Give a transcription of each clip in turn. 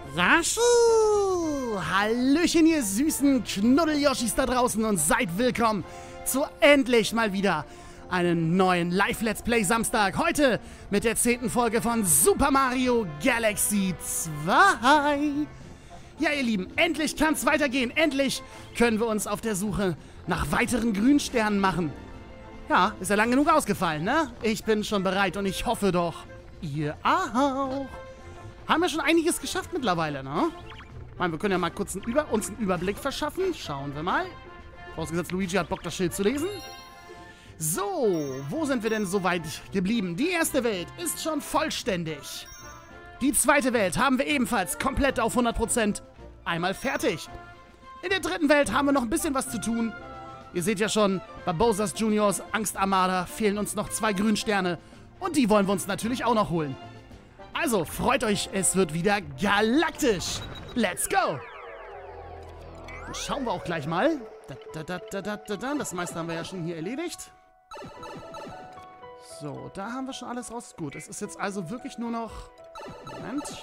Raschu! Hallöchen, ihr süßen Knuddel-Yoshis da draußen und seid willkommen zu endlich mal wieder einem neuen Live-Let's Play Samstag. Heute mit der 10. Folge von Super Mario Galaxy 2. Ja, ihr Lieben, endlich kann es weitergehen. Endlich können wir uns auf der Suche nach weiteren Grünsternen machen. Ja, ist ja lang genug ausgefallen, ne? Ich bin schon bereit und ich hoffe doch, ihr auch. Haben wir schon einiges geschafft mittlerweile, ne? Ich meine, wir können ja mal kurz uns einen Überblick verschaffen. Schauen wir mal. Vorausgesetzt, Luigi hat Bock, das Schild zu lesen. So, wo sind wir denn so weit geblieben? Die erste Welt ist schon vollständig. Die zweite Welt haben wir ebenfalls komplett auf 100% einmal fertig. In der dritten Welt haben wir noch ein bisschen was zu tun. Ihr seht ja schon, bei Bowser's Juniors Angstarmada fehlen uns noch 2 Grünsterne. Und die wollen wir uns natürlich auch noch holen. Also, freut euch, es wird wieder galaktisch. Let's go! Dann schauen wir auch gleich mal. Das meiste haben wir ja schon hier erledigt. So, da haben wir schon alles raus. Gut, es ist jetzt also wirklich nur noch... Moment.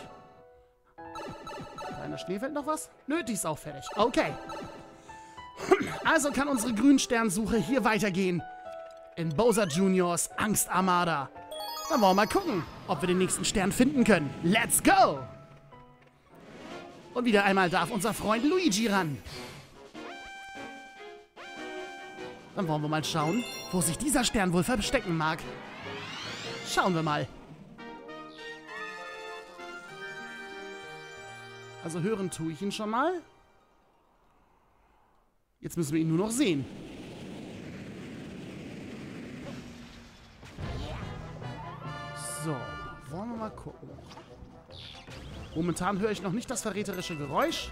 Da in der Schneewelt noch was? Nö, die ist auch fertig. Okay. Also kann unsere Grünsternsuche hier weitergehen. In Bowser Juniors Angstarmada. Dann wollen wir mal gucken, ob wir den nächsten Stern finden können. Let's go! Und wieder einmal darf unser Freund Luigi ran. Dann wollen wir mal schauen, wo sich dieser Stern wohl verstecken mag. Schauen wir mal. Also hören tue ich ihn schon mal. Jetzt müssen wir ihn nur noch sehen. So, wollen wir mal gucken. Momentan höre ich noch nicht das verräterische Geräusch.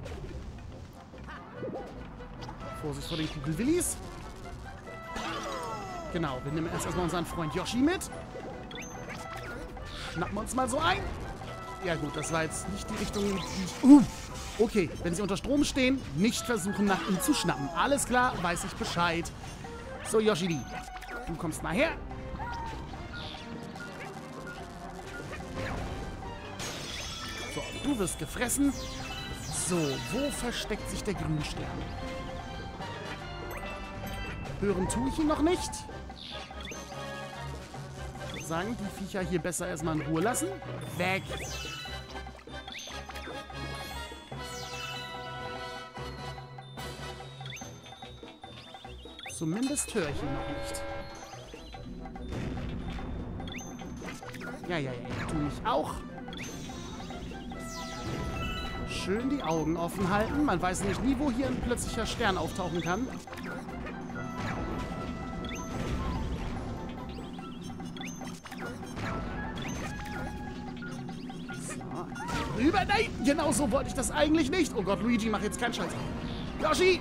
Vorsicht vor den Kugelwillis. Genau, wir nehmen erst erstmal unseren Freund Yoshi mit. Schnappen wir uns mal so ein. Ja gut, das war jetzt nicht die Richtung, die ich... Okay, wenn sie unter Strom stehen, nicht versuchen, nach ihm zu schnappen. Alles klar, weiß ich Bescheid. So, Yoshi, du kommst mal her. So, du wirst gefressen. So, wo versteckt sich der Grünstern? Hören tue ich ihn noch nicht. Ich würde sagen, die Viecher hier besser erstmal in Ruhe lassen. Weg! Zumindest höre ich ihn noch nicht. Ja, tu mich auch. Schön die Augen offen halten. Man weiß nämlich nie, wo hier ein plötzlicher Stern auftauchen kann. So. Rüber, nein! Genau so wollte ich das eigentlich nicht. Oh Gott, Luigi, mach jetzt keinen Scheiß. Yoshi!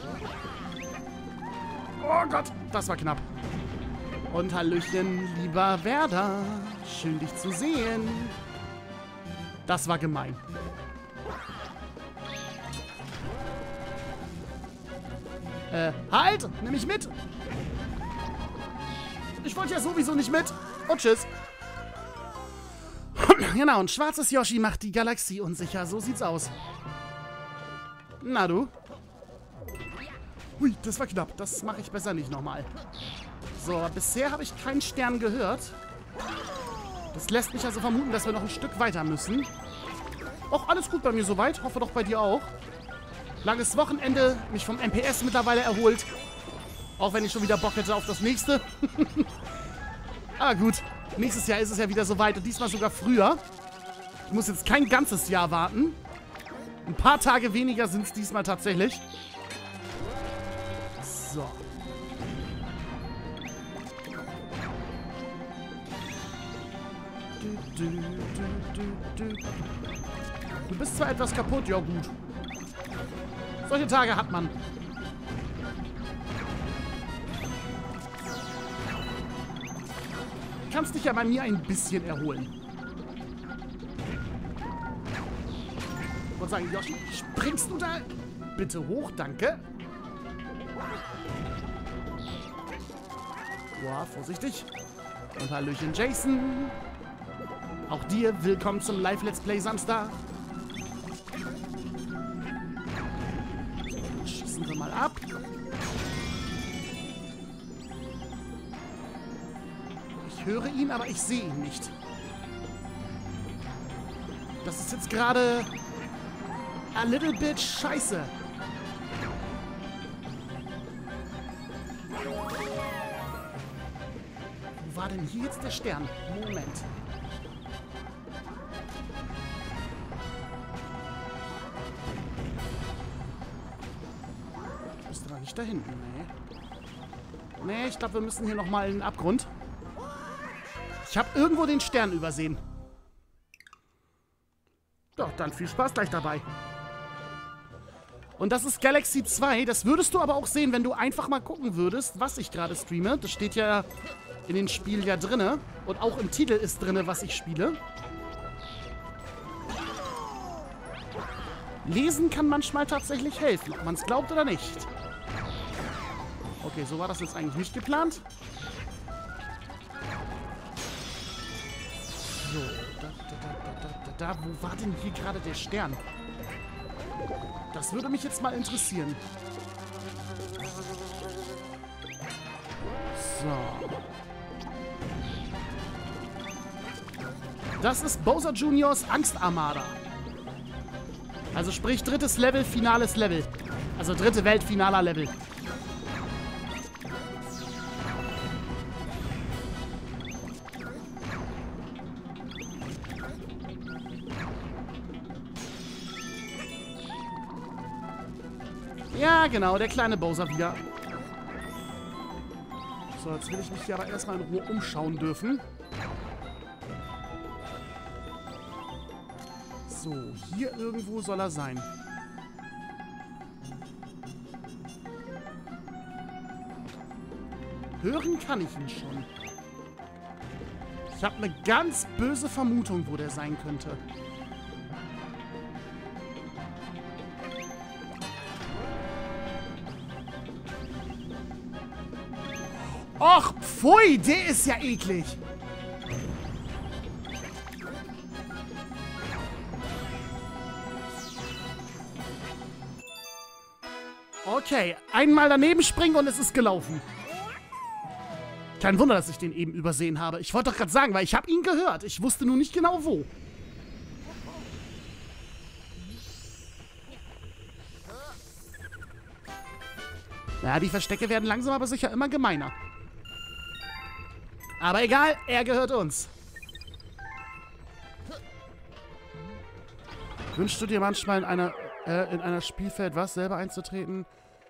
Oh Gott, das war knapp. Und Hallöchen, lieber Werder. Schön, dich zu sehen. Das war gemein. Halt! Nimm mich mit! Ich wollte ja sowieso nicht mit. Und tschüss. Genau, ein schwarzes Yoshi macht die Galaxie unsicher. So sieht's aus. Na du? Hui, das war knapp. Das mache ich besser nicht nochmal. So, bisher habe ich keinen Stern gehört. Das lässt mich also vermuten, dass wir noch ein Stück weiter müssen. Och, alles gut bei mir soweit. Hoffe doch bei dir auch. Langes Wochenende, mich vom MPS mittlerweile erholt. Auch wenn ich schon wieder Bock hätte auf das nächste. Aber gut, nächstes Jahr ist es ja wieder soweit und diesmal sogar früher. Ich muss jetzt kein ganzes Jahr warten. Ein paar Tage weniger sind es diesmal tatsächlich. So. Du bist zwar etwas kaputt, ja gut. Solche Tage hat man. Du kannst dich ja bei mir ein bisschen erholen. Ich wollte sagen, Yoshi, springst du da bitte hoch, danke. Boah, vorsichtig. Und Hallöchen, Jason. Auch dir willkommen zum Live-Let's Play Samstag. kürzen wir mal ab. Ich höre ihn, aber ich sehe ihn nicht. Das ist jetzt gerade a little bit scheiße. Wo war denn hier jetzt der Stern? Moment. Ist doch nicht da hinten, nee. Nee, ich glaube, wir müssen hier nochmal in den Abgrund. Ich habe irgendwo den Stern übersehen. Doch, dann viel Spaß gleich dabei. Und das ist Galaxy 2. Das würdest du aber auch sehen, wenn du einfach mal gucken würdest, was ich gerade streame. Das steht ja in dem Spiel ja drinne. Und auch im Titel ist drinne, was ich spiele. Lesen kann manchmal tatsächlich helfen, ob man es glaubt oder nicht. Okay, so war das jetzt eigentlich nicht geplant. So, wo war denn hier gerade der Stern? Das würde mich jetzt mal interessieren. So. Das ist Bowser Juniors Angstarmada. Also sprich drittes Level, finales Level. Also dritte Welt, finaler Level. Ja, genau, der kleine Bowser wieder. So, jetzt will ich mich hier aber erstmal in Ruhe umschauen dürfen. So, hier irgendwo soll er sein. Hören kann ich ihn schon. Ich habe eine ganz böse Vermutung, wo der sein könnte. Och, pfui, der ist ja eklig. Okay, einmal daneben springen und es ist gelaufen. Kein Wunder, dass ich den eben übersehen habe. Ich wollte doch gerade sagen, weil ich habe ihn gehört. Ich wusste nur nicht genau wo. Ja, die Verstecke werden langsam aber sicher immer gemeiner. Aber egal, er gehört uns. Wünschst du dir manchmal in einer Spielfeld was, selber einzutreten?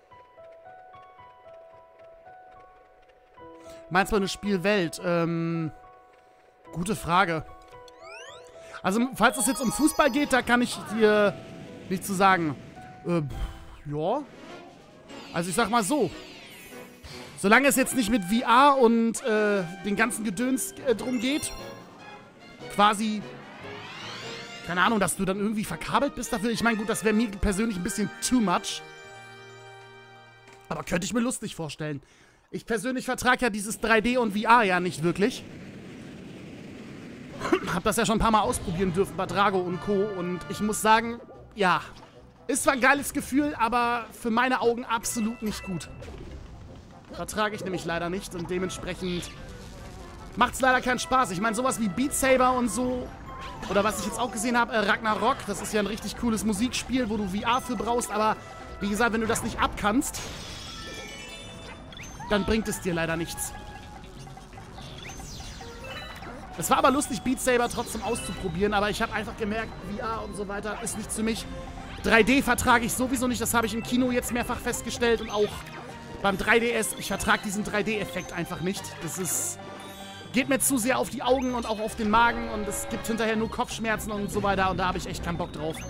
Meinst du eine Spielwelt? Gute Frage. Also, falls es jetzt um Fußball geht, da kann ich dir nichts zu sagen. Ja. Also, ich sag mal so. Solange es jetzt nicht mit VR und den ganzen Gedöns drum geht, quasi, keine Ahnung, dass du dann irgendwie verkabelt bist dafür. Ich meine, gut, das wäre mir persönlich ein bisschen too much. Aber könnte ich mir lustig vorstellen. Ich persönlich vertrage ja dieses 3D und VR ja nicht wirklich. Hab das ja schon ein paar Mal ausprobieren dürfen bei Drago und Co. Und ich muss sagen, ja, ist zwar ein geiles Gefühl, aber für meine Augen absolut nicht gut. Vertrage ich nämlich leider nicht und dementsprechend macht es leider keinen Spaß. Ich meine, sowas wie Beat Saber und so, oder was ich jetzt auch gesehen habe, Ragnarok, das ist ja ein richtig cooles Musikspiel, wo du VR für brauchst, aber wie gesagt, wenn du das nicht abkannst, dann bringt es dir leider nichts. Es war aber lustig, Beat Saber trotzdem auszuprobieren, aber ich habe einfach gemerkt, VR und so weiter ist nichts für mich. 3D vertrage ich sowieso nicht, das habe ich im Kino jetzt mehrfach festgestellt und auch beim 3DS, ich vertrage diesen 3D-Effekt einfach nicht. Das ist, geht mir zu sehr auf die Augen und auch auf den Magen und es gibt hinterher nur Kopfschmerzen und so weiter und da habe ich echt keinen Bock drauf.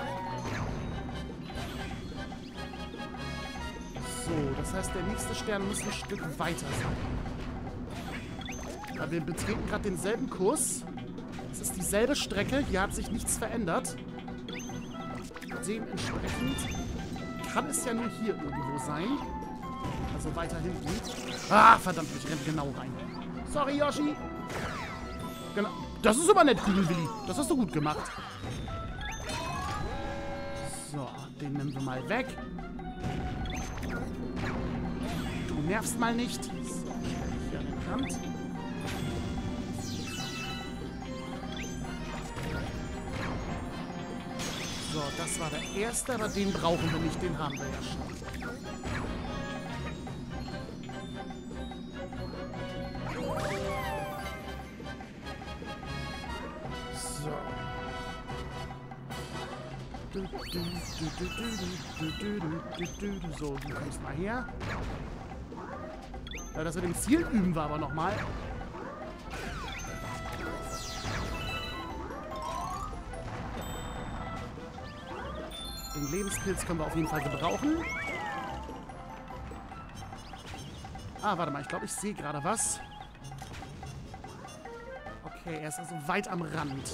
So, das heißt, der nächste Stern muss ein Stück weiter sein. Ja, wir betreten gerade denselben Kurs. Es ist dieselbe Strecke, hier hat sich nichts verändert. Dementsprechend kann es ja nur hier irgendwo sein. Also weiter hinten. Ah, verdammt, ich renne genau rein. Sorry, Yoshi. Genau. Das ist aber nett, Kugelwilli. Das hast du gut gemacht. So, den nehmen wir mal weg. Du nervst mal nicht. So, hier an den Rand. So, das war der erste, aber den brauchen wir nicht. Den haben wir ja schon. So, du kommst mal her. Ja, das mit dem Ziel üben wir aber nochmal. Den Lebenspilz können wir auf jeden Fall gebrauchen. Ah, warte mal, ich glaube, ich sehe gerade was. Okay, er ist also weit am Rand.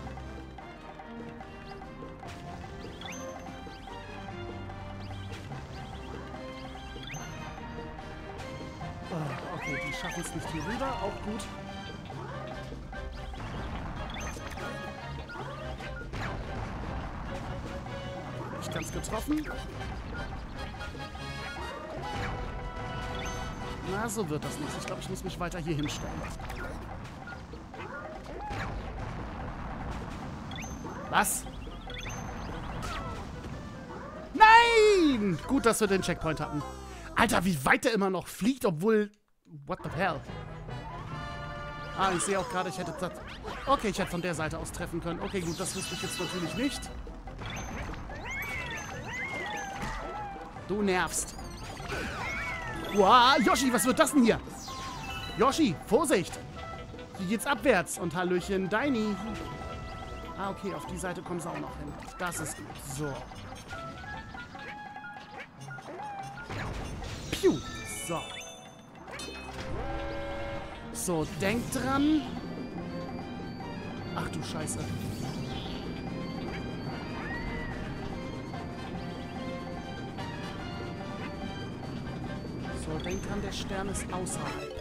Okay, die schaffen es nicht hier rüber. Auch gut. Nicht ganz getroffen. Na, so wird das nicht. Ich glaube, ich muss mich weiter hier hinstellen. Was? Nein! Gut, dass wir den Checkpoint hatten. Alter, wie weit der immer noch fliegt, obwohl... What the hell? Ah, ich sehe auch gerade, ich hätte... Okay, ich hätte von der Seite aus treffen können. Okay, gut, das wusste ich jetzt natürlich nicht. Du nervst. Wow, Yoshi, was wird das denn hier? Yoshi, Vorsicht! Hier geht's abwärts. Und Hallöchen, Deini. Ah, okay, auf die Seite kommen sie auch noch hin. Das ist gut. So. Piu. So. So, denk dran. Ach du Scheiße. So, denk dran, der Stern ist außerhalb.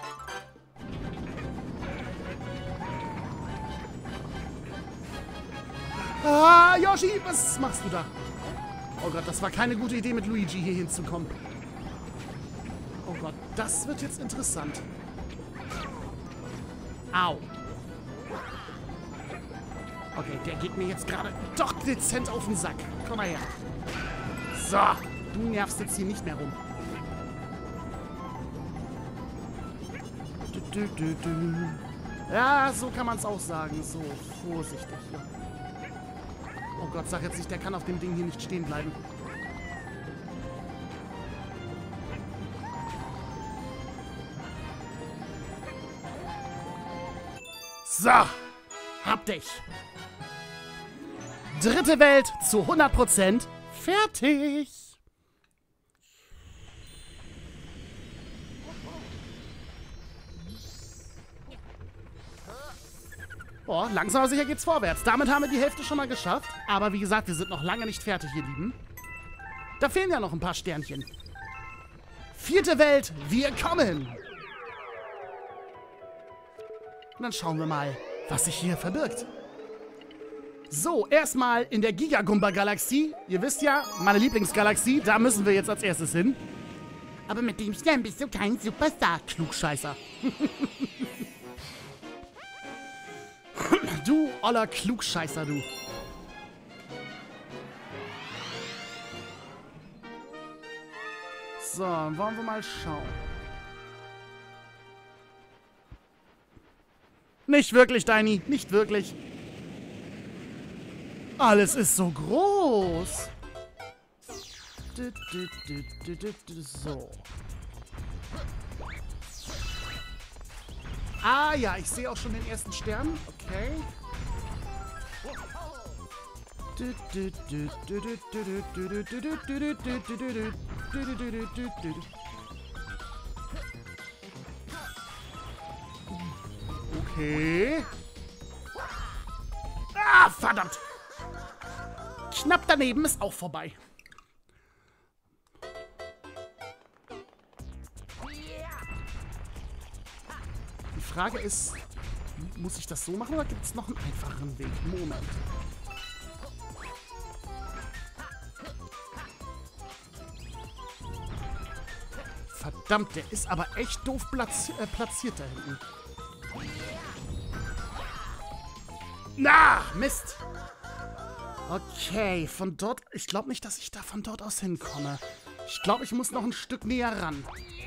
Ah, Yoshi, was machst du da? Oh Gott, das war keine gute Idee, mit Luigi hier hinzukommen. Oh Gott, das wird jetzt interessant. Au. Okay, der geht mir jetzt gerade doch dezent auf den Sack. Komm mal her. So, du nervst jetzt hier nicht mehr rum. Ja, so kann man es auch sagen. So, vorsichtig hier. Oh Gott, sag jetzt nicht, der kann auf dem Ding hier nicht stehen bleiben. So, hab dich. Dritte Welt zu 100% fertig. Oh, langsam aber sicher geht's vorwärts. Damit haben wir die Hälfte schon mal geschafft. Aber wie gesagt, wir sind noch lange nicht fertig, ihr Lieben. Da fehlen ja noch ein paar Sternchen. Vierte Welt, wir kommen. Und dann schauen wir mal, was sich hier verbirgt. So, erstmal in der Gigagumba-Galaxie. Ihr wisst ja, meine Lieblingsgalaxie, da müssen wir jetzt als erstes hin. Aber mit dem Stern bist du kein Superstar, Klugscheißer. Du oller Klugscheißer, du. So, wollen wir mal schauen. Nicht wirklich, Deini. Nicht wirklich. Alles ist so groß. So. Ah ja, ich sehe auch schon den ersten Stern. Okay. Okay. Ah, verdammt. Knapp daneben ist auch vorbei. Die Frage ist, muss ich das so machen oder gibt es noch einen einfacheren Weg? Moment. Verdammt, der ist aber echt doof platziert da hinten. Na, Mist. Okay, von dort... Ich glaube nicht, dass ich da von dort aus hinkomme. Ich glaube, ich muss noch ein Stück näher ran.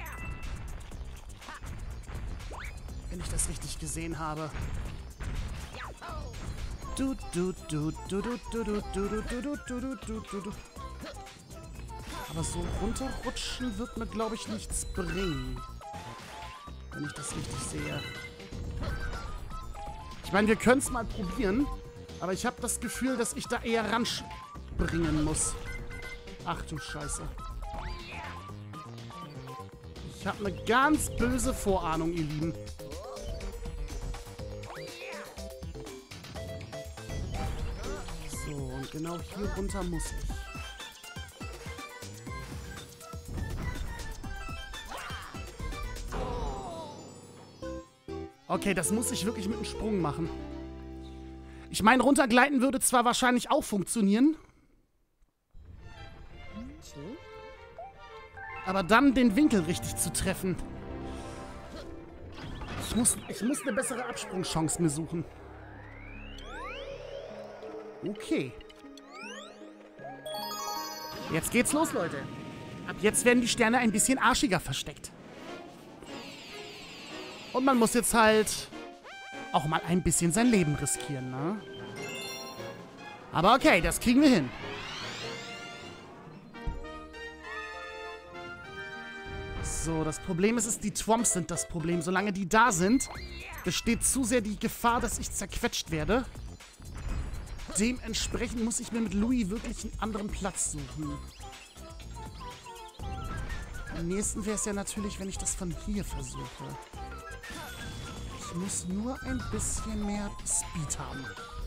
Wenn ich das richtig gesehen habe. Aber so runterrutschen wird mir, glaube ich, nichts bringen. Wenn ich das richtig sehe. Ich meine, wir können es mal probieren. Aber ich habe das Gefühl, dass ich da eher ranspringen muss. Ach du Scheiße. Ich habe eine ganz böse Vorahnung, ihr Lieben. So, und genau hier runter muss ich. Okay, das muss ich wirklich mit einem Sprung machen. Ich meine, runtergleiten würde zwar wahrscheinlich auch funktionieren. Aber dann den Winkel richtig zu treffen. Ich muss eine bessere Absprungchance mir suchen. Okay. Jetzt geht's los, Leute. Ab jetzt werden die Sterne ein bisschen arschiger versteckt. Und man muss jetzt halt auch mal ein bisschen sein Leben riskieren, ne? Aber okay, das kriegen wir hin. So, das Problem ist, die Twomps sind das Problem. Solange die da sind, besteht zu sehr die Gefahr, dass ich zerquetscht werde. Dementsprechend muss ich mir mit Louis wirklich einen anderen Platz suchen. Am nächsten wäre es ja natürlich, wenn ich das von hier versuche. Ich muss nur ein bisschen mehr Speed haben.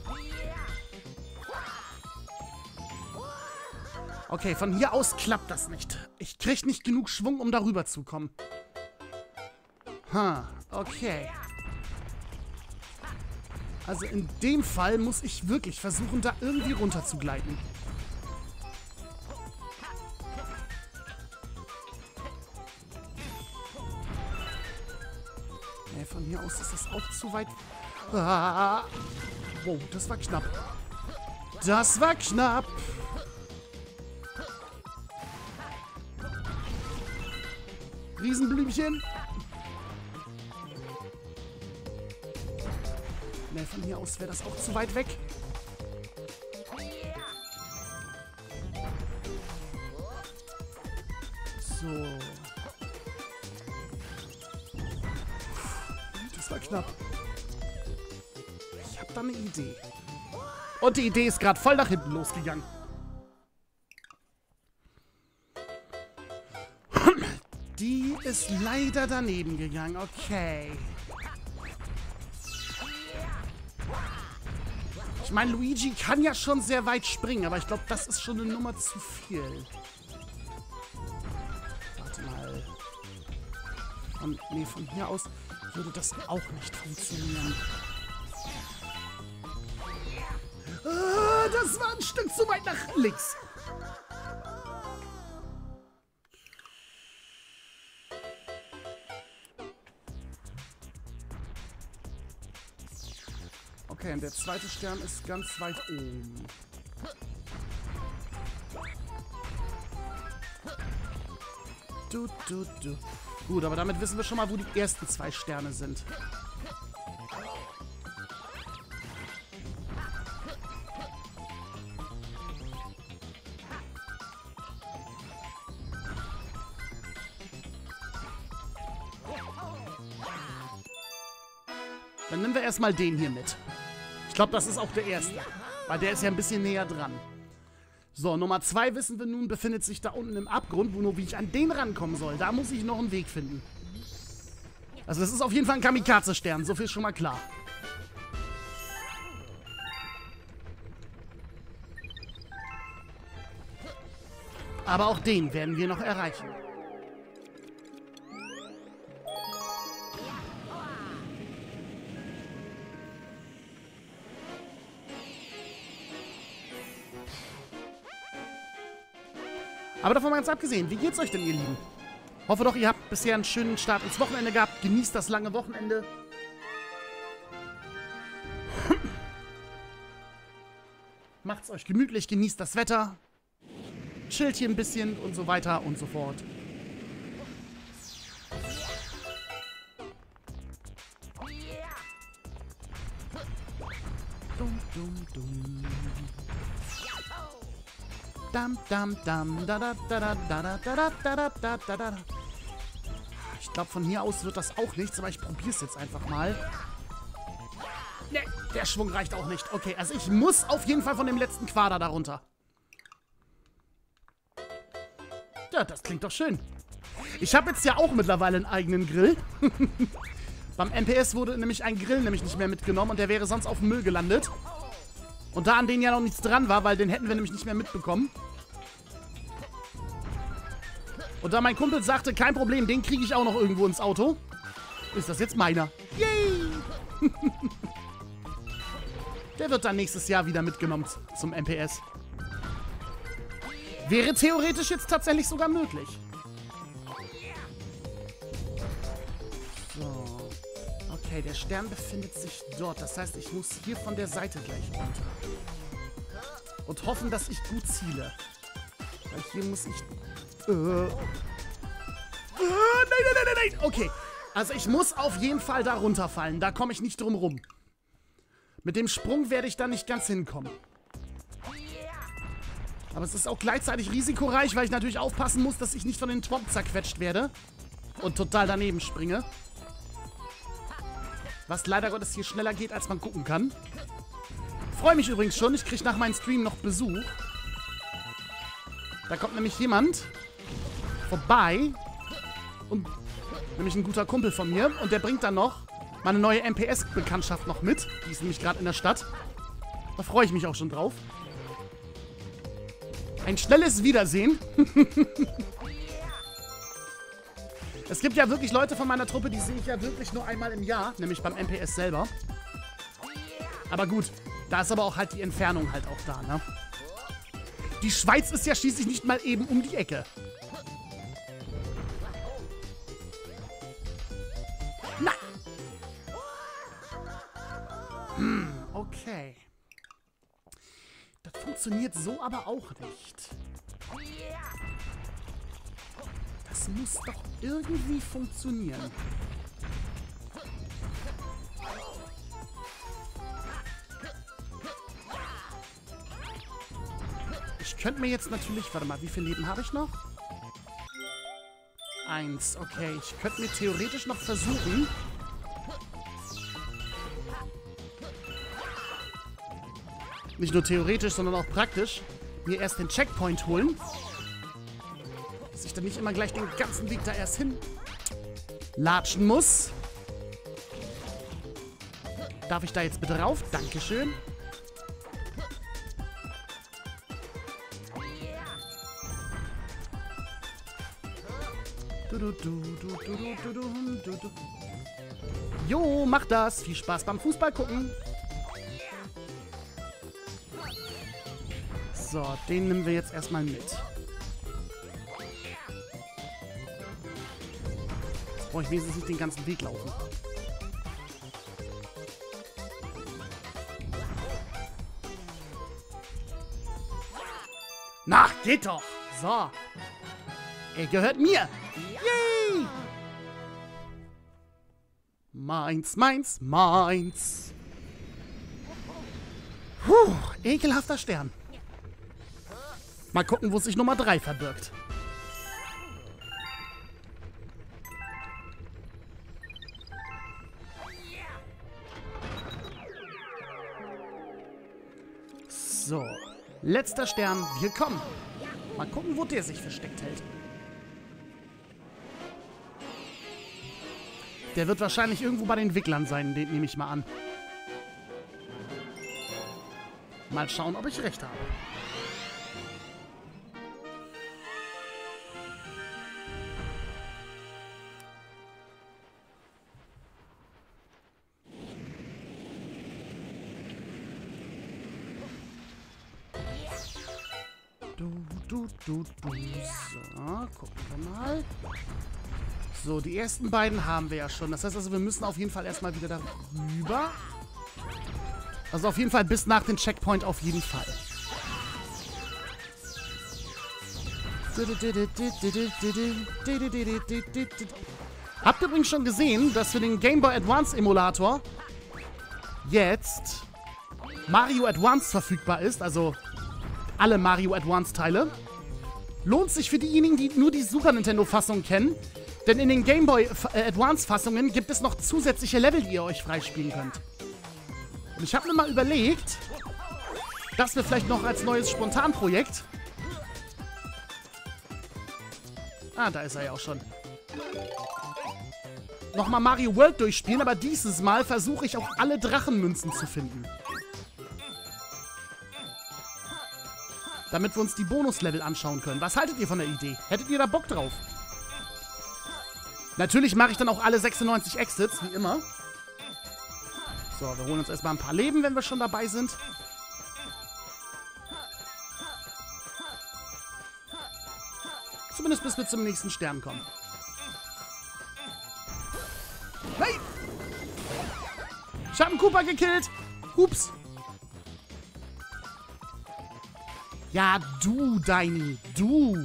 Okay, von hier aus klappt das nicht. Ich kriege nicht genug Schwung, um darüber zu kommen. Okay. Also in dem Fall muss ich wirklich versuchen, da irgendwie runter zu gleiten. Nee, von hier aus ist das auch zu weit. Ah. Wow, das war knapp. Das war knapp. Riesenblümchen. Ne, von hier aus wäre das auch zu weit weg. So. Das war knapp. Ich habe da eine Idee. Und die Idee ist gerade voll nach hinten losgegangen. Die ist leider daneben gegangen. Okay. Ich meine, Luigi kann ja schon sehr weit springen, aber ich glaube, das ist schon eine Nummer zu viel. Warte mal. Nee, von hier aus würde das auch nicht funktionieren. Ah, das war ein Stück zu weit nach links. Okay, und der zweite Stern ist ganz weit oben. Gut, aber damit wissen wir schon mal, wo die ersten 2 Sterne sind. Dann nehmen wir erstmal den hier mit. Ich glaube, das ist auch der erste. Weil der ist ja ein bisschen näher dran. So, Nummer 2 wissen wir nun, befindet sich da unten im Abgrund. Nur wie ich an den rankommen soll, da muss ich noch einen Weg finden. Also das ist auf jeden Fall ein Kamikaze-Stern. So viel ist schon mal klar. Aber auch den werden wir noch erreichen. Aber davon mal ganz abgesehen, wie geht's euch denn, ihr Lieben? Hoffe doch, ihr habt bisher einen schönen Start ins Wochenende gehabt. Genießt das lange Wochenende. Macht's euch gemütlich, genießt das Wetter. Chillt hier ein bisschen und so weiter und so fort. Dum, dum, dum. Dam, dam, dam, da, da, da, da, da, da, da, da, da, da. Ich glaube, von hier aus wird das auch nichts, aber ich probiere es jetzt einfach mal. Ne, der Schwung reicht auch nicht. Okay, also ich muss auf jeden Fall von dem letzten Quader da runter. Ja, das klingt doch schön. Ich habe jetzt ja auch mittlerweile einen eigenen Grill. Beim MPS wurde nämlich ein Grill nämlich nicht mehr mitgenommen und der wäre sonst auf dem Müll gelandet. Und da an denen ja noch nichts dran war, weil den hätten wir nämlich nicht mehr mitbekommen. Und da mein Kumpel sagte, kein Problem, den kriege ich auch noch irgendwo ins Auto, ist das jetzt meiner. Yay! Der wird dann nächstes Jahr wieder mitgenommen zum MPS. Wäre theoretisch jetzt tatsächlich sogar möglich. So. Okay, der Stern befindet sich dort. Das heißt, ich muss hier von der Seite gleich runter. Und hoffen, dass ich gut ziele. Weil hier muss ich... nein, nein, nein, nein, nein. Okay. Also ich muss auf jeden Fall da runterfallen. Da komme ich nicht drum rum. Mit dem Sprung werde ich da nicht ganz hinkommen. Aber es ist auch gleichzeitig risikoreich, weil ich natürlich aufpassen muss, dass ich nicht von den Twomp zerquetscht werde. Und total daneben springe. Was leider Gottes hier schneller geht, als man gucken kann. Freue mich übrigens schon. Ich kriege nach meinem Stream noch Besuch. Da kommt nämlich jemand vorbei. Und nämlich ein guter Kumpel von mir. Und der bringt dann noch meine neue MPS-Bekanntschaft noch mit. Die ist nämlich gerade in der Stadt. Da freue ich mich auch schon drauf. Ein schnelles Wiedersehen. Es gibt ja wirklich Leute von meiner Truppe, die sehe ich ja wirklich nur einmal im Jahr. Nämlich beim MPS selber. Aber gut, da ist aber auch halt die Entfernung halt auch da, ne? Die Schweiz ist ja schließlich nicht mal eben um die Ecke. Na! Okay. Das funktioniert so aber auch nicht. Das muss doch irgendwie funktionieren. Ich könnte mir jetzt natürlich... Warte mal, wie viel Leben habe ich noch? 1, okay. Ich könnte mir theoretisch noch versuchen... Nicht nur theoretisch, sondern auch praktisch... mir erst den Checkpoint holen. Dass ich dann nicht immer gleich den ganzen Weg da erst hin latschen muss. Darf ich da jetzt bitte rauf? Dankeschön. Jo, mach das. Viel Spaß beim Fußball gucken. So, den nehmen wir jetzt erstmal mit. Jetzt brauche ich wenigstens nicht den ganzen Weg laufen. Na, geht doch. So. Er gehört mir. Yay! Meins, meins, meins. Puh, ekelhafter Stern. Mal gucken, wo sich Nummer 3 verbirgt. So, letzter Stern, wir kommen. Mal gucken, wo der sich versteckt hält. Der wird wahrscheinlich irgendwo bei den Wicklern sein, den nehme ich mal an. Mal schauen, ob ich recht habe. So, gucken wir mal. So, die ersten beiden haben wir ja schon. Das heißt also, wir müssen auf jeden Fall erstmal wieder darüber. Also auf jeden Fall bis nach dem Checkpoint auf jeden Fall. Habt ihr übrigens schon gesehen, dass für den Game Boy Advance Emulator jetzt Mario Advance verfügbar ist, also alle Mario Advance Teile. Lohnt sich für diejenigen, die nur die Super Nintendo Fassung kennen, denn in den Game Boy Advance Fassungen gibt es noch zusätzliche Level, die ihr euch freispielen könnt. Und ich habe mir mal überlegt, dass wir vielleicht noch als neues Spontanprojekt... Ah, da ist er ja auch schon. Nochmal Mario World durchspielen, aber dieses Mal versuche ich auch alle Drachenmünzen zu finden. Damit wir uns die Bonuslevel anschauen können. Was haltet ihr von der Idee? Hättet ihr da Bock drauf? Natürlich mache ich dann auch alle 96 Exits, wie immer. So, wir holen uns erstmal ein paar Leben, wenn wir schon dabei sind. Zumindest bis wir zum nächsten Stern kommen. Hey! Ich habe einen Koopa gekillt. Hups. Ja, du, Deini. Du.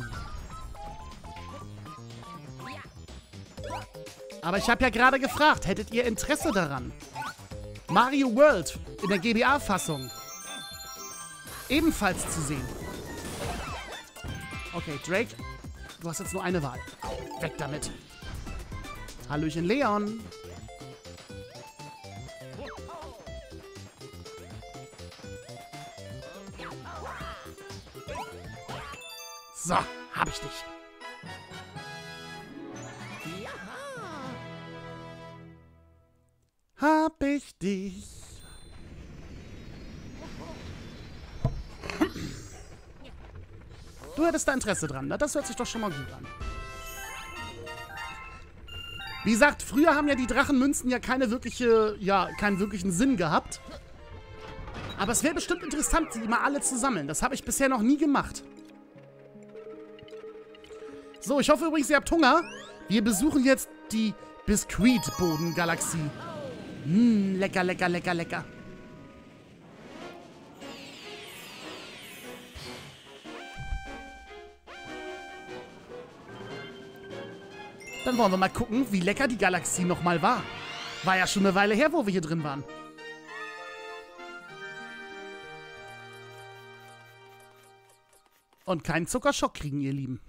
Aber ich habe ja gerade gefragt, hättet ihr Interesse daran? Mario World in der GBA-Fassung ebenfalls zu sehen. Okay, Drake, du hast jetzt nur eine Wahl. Weg damit. Hallöchen, Leon. So, hab ich dich. Hab ich dich. Du hättest da Interesse dran, ne? Das hört sich doch schon mal gut an. Wie gesagt, früher haben ja die Drachenmünzen ja keinen wirklichen Sinn gehabt. Aber es wäre bestimmt interessant, die mal alle zu sammeln. Das habe ich bisher noch nie gemacht. So, ich hoffe übrigens, ihr habt Hunger. Wir besuchen jetzt die Biskuitboden-Galaxie. Lecker, lecker, lecker, lecker. Dann wollen wir mal gucken, wie lecker die Galaxie nochmal war. War ja schon eine Weile her, wo wir hier drin waren. Und keinen Zuckerschock kriegen, ihr Lieben.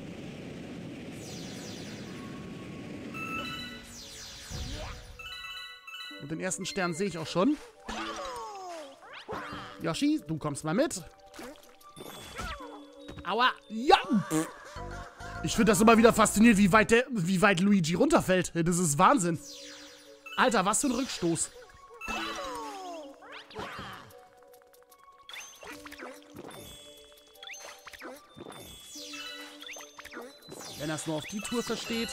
Und den ersten Stern sehe ich auch schon. Yoshi, du kommst mal mit. Aua. Ja. Ich finde das immer wieder faszinierend, wie weit Luigi runterfällt. Das ist Wahnsinn. Alter, was für ein Rückstoß. Wenn er es nur auf die Tour versteht.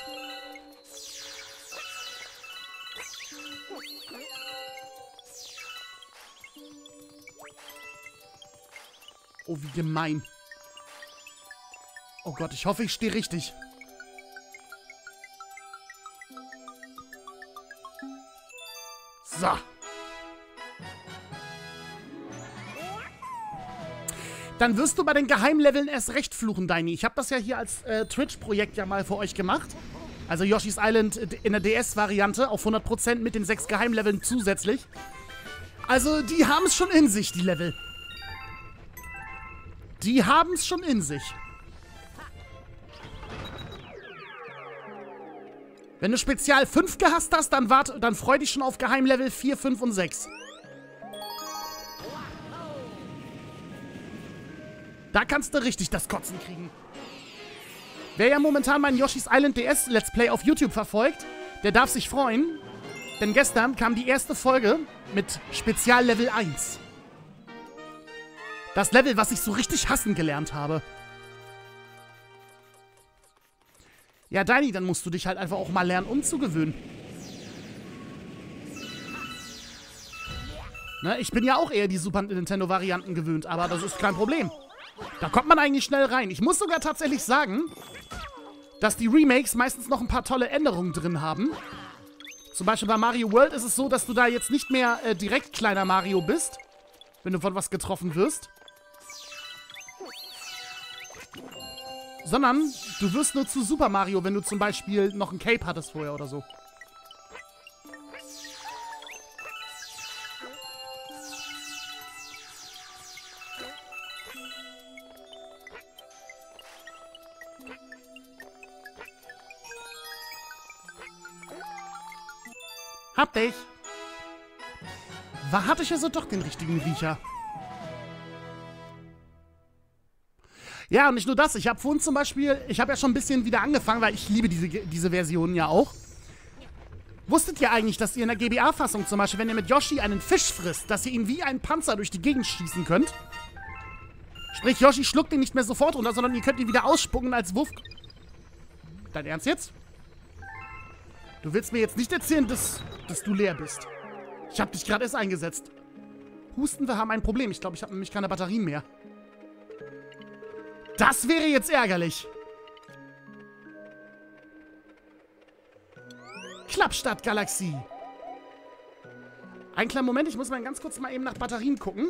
Oh, wie gemein. Oh Gott, ich hoffe, ich stehe richtig. So. Dann wirst du bei den Geheimleveln erst recht fluchen, Deini. Ich habe das ja hier als Twitch-Projekt ja mal für euch gemacht. Also Yoshi's Island in der DS-Variante auf 100% mit den 6 Geheimleveln zusätzlich. Also, die haben es schon in sich, die Level. Die haben es schon in sich. Wenn du Spezial 5 gehasst hast, dann freu dich schon auf Geheimlevel 4, 5 und 6. Da kannst du richtig das Kotzen kriegen. Wer ja momentan mein Yoshi's Island DS Let's Play auf YouTube verfolgt, der darf sich freuen, denn gestern kam die erste Folge mit Speziallevel 1. Das Level, was ich so richtig hassen gelernt habe. Ja, Deini, dann musst du dich halt einfach auch mal lernen, umzugewöhnen. Ne, ich bin ja auch eher die Super Nintendo-Varianten gewöhnt, aber das ist kein Problem. Da kommt man eigentlich schnell rein. Ich muss sogar tatsächlich sagen, dass die Remakes meistens noch ein paar tolle Änderungen drin haben. Zum Beispiel bei Mario World ist es so, dass du da jetzt nicht mehr direkt kleiner Mario bist, wenn du von was getroffen wirst. Sondern du wirst nur zu Super Mario, wenn du zum Beispiel noch ein Cape hattest vorher oder so. Hab dich! Hatte ich also doch den richtigen Riecher. Ja, und nicht nur das. Ich habe vorhin zum Beispiel, ich habe ja schon ein bisschen wieder angefangen, weil ich liebe diese Versionen ja auch. Wusstet ihr eigentlich, dass ihr in der GBA-Fassung zum Beispiel, wenn ihr mit Yoshi einen Fisch frisst, dass ihr ihn wie einen Panzer durch die Gegend schießen könnt? Sprich, Yoshi schluckt ihn nicht mehr sofort runter, sondern ihr könnt ihn wieder ausspucken als Wurf. Dein Ernst jetzt? Du willst mir jetzt nicht erzählen, dass du leer bist. Ich habe dich gerade erst eingesetzt. Husten, wir haben ein Problem. Ich glaube, ich habe nämlich keine Batterien mehr. Das wäre jetzt ärgerlich. Klappstadt Galaxie. Einen kleinen Moment, ich muss mal ganz kurz mal eben nach Batterien gucken.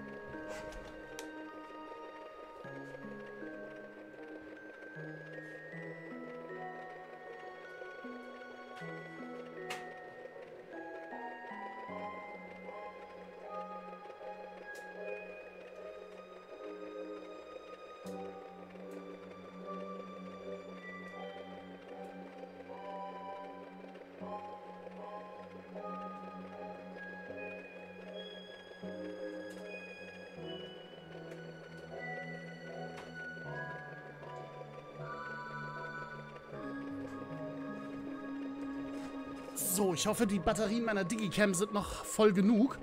So, ich hoffe, die Batterien meiner Digicam sind noch voll genug.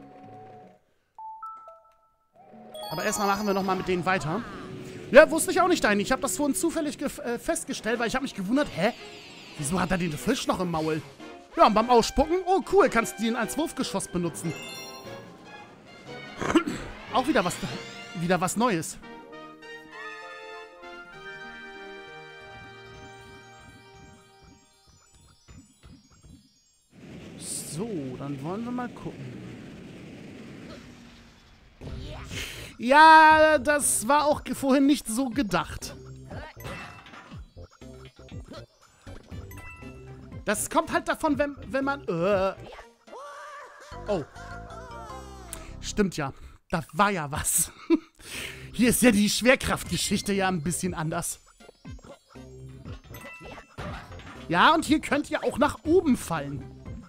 Aber erstmal machen wir nochmal mit denen weiter. Ja, wusste ich auch nicht eigentlich. Ich habe das vorhin zufällig festgestellt, weil ich habe mich gewundert, hä? Wieso hat er den Fisch noch im Maul? Ja, und beim Ausspucken, oh cool, kannst du ihn als Wurfgeschoss benutzen. Auch wieder was Neues. So, dann wollen wir mal gucken. Ja, das war auch vorhin nicht so gedacht. Das kommt halt davon, wenn man... Oh. Stimmt ja. Da war ja was. Hier ist ja die Schwerkraftgeschichte ja ein bisschen anders. Ja, und hier könnt ihr auch nach oben fallen.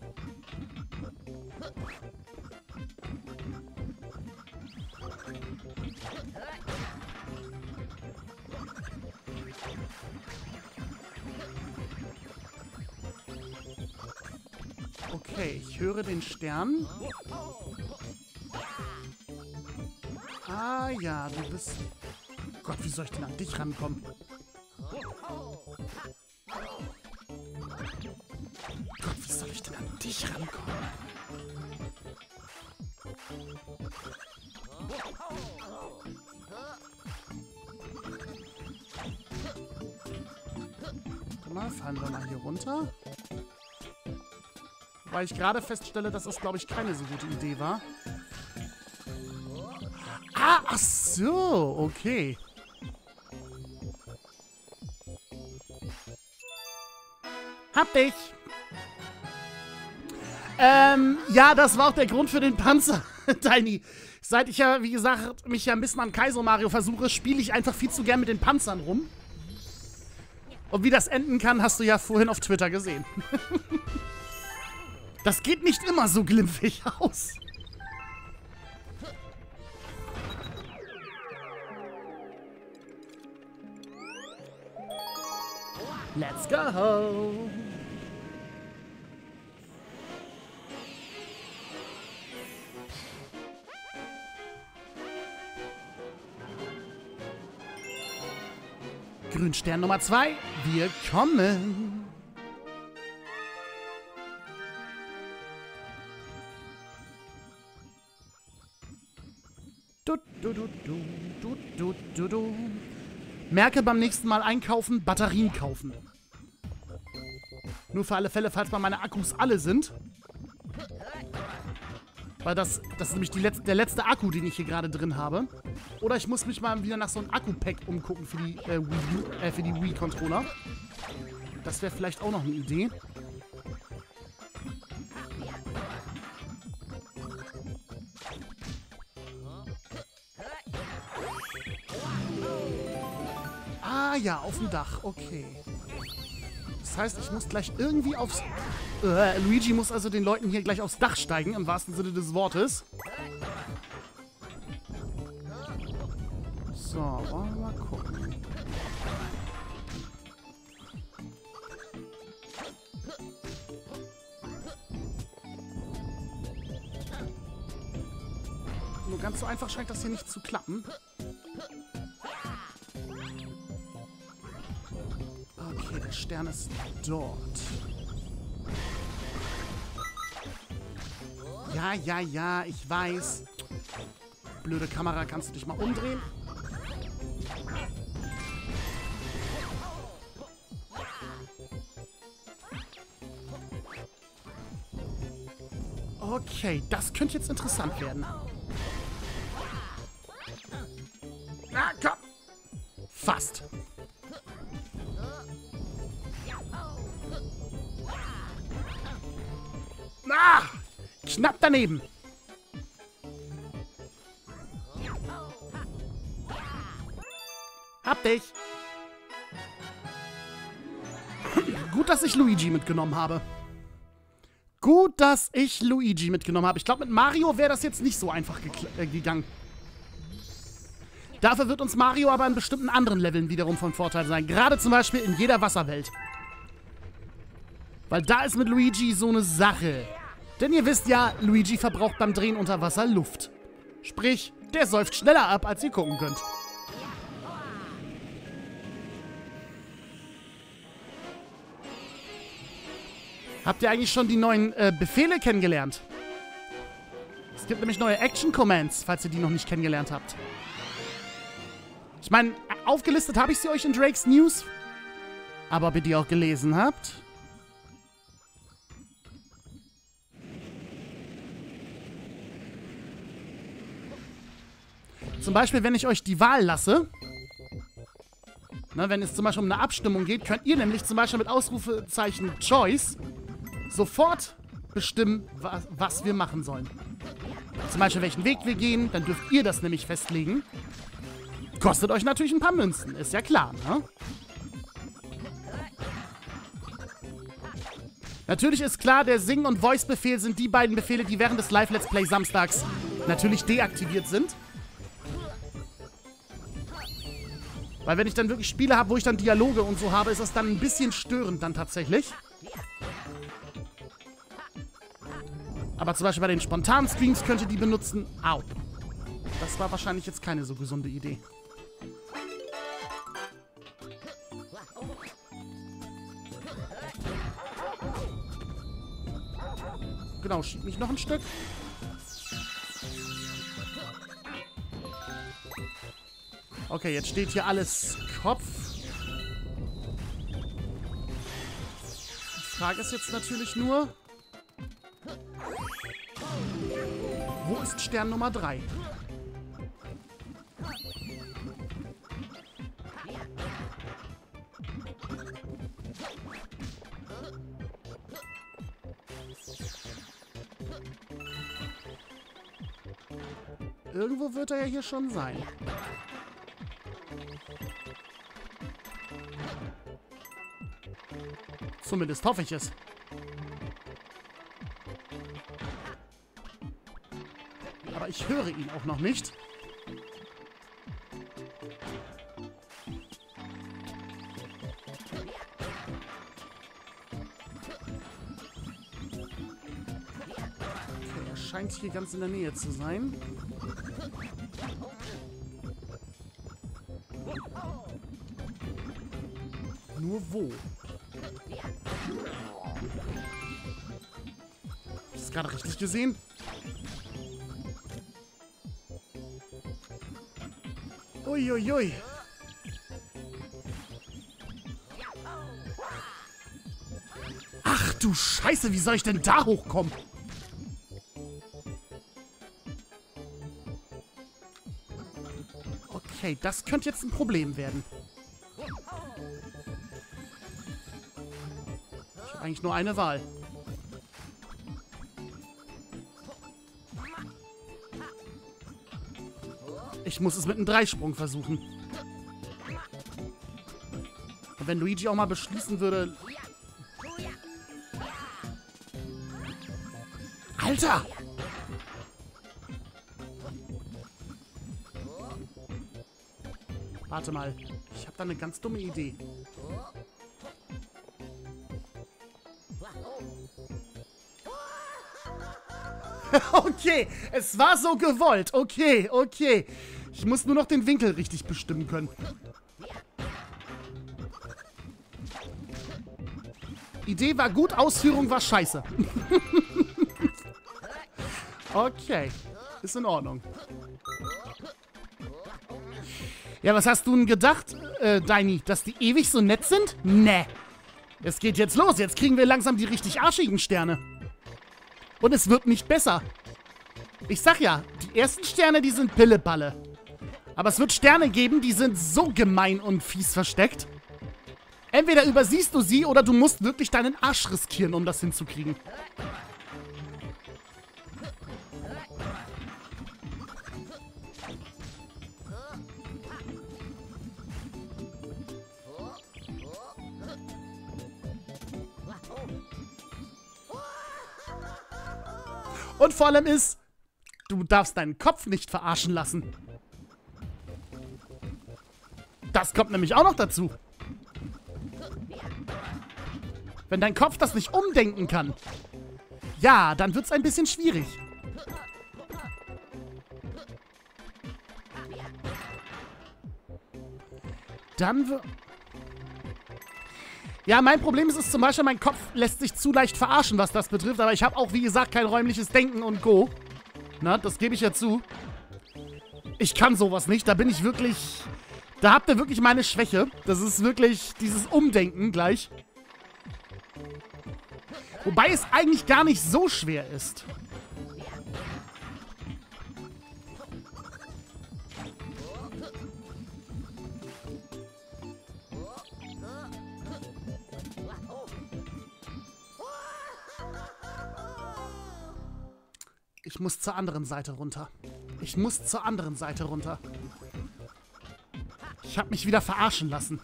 Okay, ich höre den Stern. Ah ja, du bist... Gott, wie soll ich denn an dich rankommen? Gott, wie soll ich denn an dich rankommen? Warte mal, fallen wir mal hier runter. Weil ich gerade feststelle, dass das, glaube ich, keine so gute Idee war. Ah, ach so, okay. Hab dich. Ja, das war auch der Grund für den Panzer, Tiny. Seit ich ja, wie gesagt, mich ja ein bisschen an Kaizo Mario versuche, spiele ich einfach viel zu gern mit den Panzern rum. Und wie das enden kann, hast du ja vorhin auf Twitter gesehen. Das geht nicht immer so glimpflich aus. Let's go! Grünstern Nummer 2, wir kommen! Merke beim nächsten Mal einkaufen, Batterien kaufen. Nur für alle Fälle, falls mal meine Akkus alle sind. Weil das ist nämlich der letzte Akku, den ich hier gerade drin habe. Oder ich muss mich mal wieder nach so einem Akku-Pack umgucken für die Wii-Controller. Das wäre vielleicht auch noch eine Idee. Ah ja, auf dem Dach. Okay. Das heißt, ich muss gleich irgendwie aufs... Luigi muss also den Leuten hier gleich aufs Dach steigen, im wahrsten Sinne des Wortes. So, wollen wir mal gucken. Nur ganz so einfach scheint das hier nicht zu klappen. Okay, der Stern ist dort. Ja, ich weiß. Blöde Kamera, kannst du dich mal umdrehen? Okay, das könnte jetzt interessant werden. Ah, komm! Fast. Ah! Knapp daneben. Hab dich. Gut, dass ich Luigi mitgenommen habe. Ich glaube, mit Mario wäre das jetzt nicht so einfach gegangen. Dafür wird uns Mario aber in bestimmten anderen Leveln wiederum von Vorteil sein. Gerade zum Beispiel in jeder Wasserwelt. Weil da ist mit Luigi so eine Sache. Denn ihr wisst ja, Luigi verbraucht beim Drehen unter Wasser Luft. Sprich, der säuft schneller ab, als ihr gucken könnt. Habt ihr eigentlich schon die neuen Befehle kennengelernt? Es gibt nämlich neue Action-Commands, falls ihr die noch nicht kennengelernt habt. Ich meine, aufgelistet habe ich sie euch in Drakes News. Aber ob ihr die auch gelesen habt? Zum Beispiel, wenn ich euch die Wahl lasse, wenn es zum Beispiel um eine Abstimmung geht, könnt ihr nämlich zum Beispiel mit Ausrufezeichen Choice sofort bestimmen, was wir machen sollen. Zum Beispiel, welchen Weg wir gehen, dann dürft ihr das nämlich festlegen. Kostet euch natürlich ein paar Münzen, ist ja klar, ne? Natürlich ist klar, der Sing- und Voice-Befehl sind die beiden Befehle, die während des Live-Let's Play samstags natürlich deaktiviert sind. Weil wenn ich dann wirklich Spiele habe, wo ich dann Dialoge und so habe, ist das dann ein bisschen störend dann tatsächlich. Aber zum Beispiel bei den spontanen Streams könnt ihr die benutzen. Au. Das war wahrscheinlich jetzt keine so gesunde Idee. Genau, schieb mich noch ein Stück. Okay, jetzt steht hier alles Kopf. Die Frage ist jetzt natürlich nur... Wo ist Stern Nummer 3? Irgendwo wird er ja hier schon sein. Zumindest hoffe ich es. Aber ich höre ihn auch noch nicht. Okay, er scheint hier ganz in der Nähe zu sein. Nur wo? Hast du es gerade richtig gesehen? Uiuiui. Ach du Scheiße, wie soll ich denn da hochkommen? Okay, das könnte jetzt ein Problem werden. Ich habe eigentlich nur eine Wahl. Ich muss es mit einem Dreisprung versuchen. Und wenn Luigi auch mal beschließen würde... Alter! Warte mal. Ich habe da eine ganz dumme Idee. Okay, es war so gewollt. Okay, okay. Ich muss nur noch den Winkel richtig bestimmen können. Idee war gut, Ausführung war scheiße. Okay, ist in Ordnung. Ja, was hast du denn gedacht, Deini? Dass die ewig so nett sind? Nee. Es geht jetzt los. Jetzt kriegen wir langsam die richtig arschigen Sterne. Und es wird nicht besser. Ich sag ja, die ersten Sterne, die sind Pillepalle. Aber es wird Sterne geben, die sind so gemein und fies versteckt. Entweder übersiehst du sie oder du musst wirklich deinen Arsch riskieren, um das hinzukriegen. Und vor allem ist, du darfst deinen Kopf nicht verarschen lassen. Das kommt nämlich auch noch dazu. Wenn dein Kopf das nicht umdenken kann, ja, dann wird es ein bisschen schwierig. Dann ja, mein Problem ist zum Beispiel, mein Kopf lässt sich zu leicht verarschen, was das betrifft. Aber ich habe auch, wie gesagt, kein räumliches Denken und Co. Na, das gebe ich ja zu. Ich kann sowas nicht. Da bin ich wirklich... Da habt ihr wirklich meine Schwäche. Das ist wirklich dieses Umdenken gleich. Wobei es eigentlich gar nicht so schwer ist. Ich muss zur anderen Seite runter. Ich muss zur anderen Seite runter. Ich habe mich wieder verarschen lassen.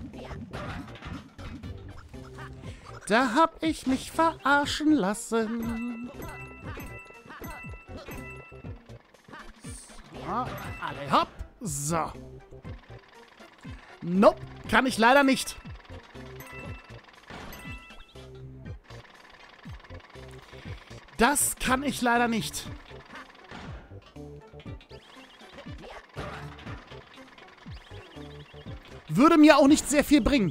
Da hab ich mich verarschen lassen. So, alle hopp. So. Nope, kann ich leider nicht. Das kann ich leider nicht. Würde mir auch nicht sehr viel bringen.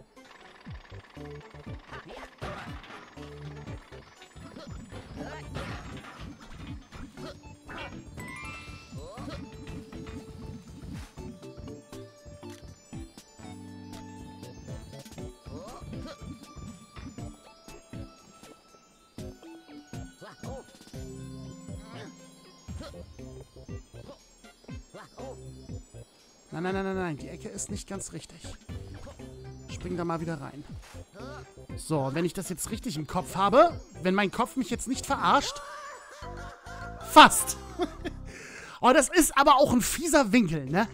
Nein, nein, nein, nein, nein. Die Ecke ist nicht ganz richtig. Spring da mal wieder rein. So, wenn ich das jetzt richtig im Kopf habe, wenn mein Kopf mich jetzt nicht verarscht. Fast. Oh, das ist aber auch ein fieser Winkel, ne?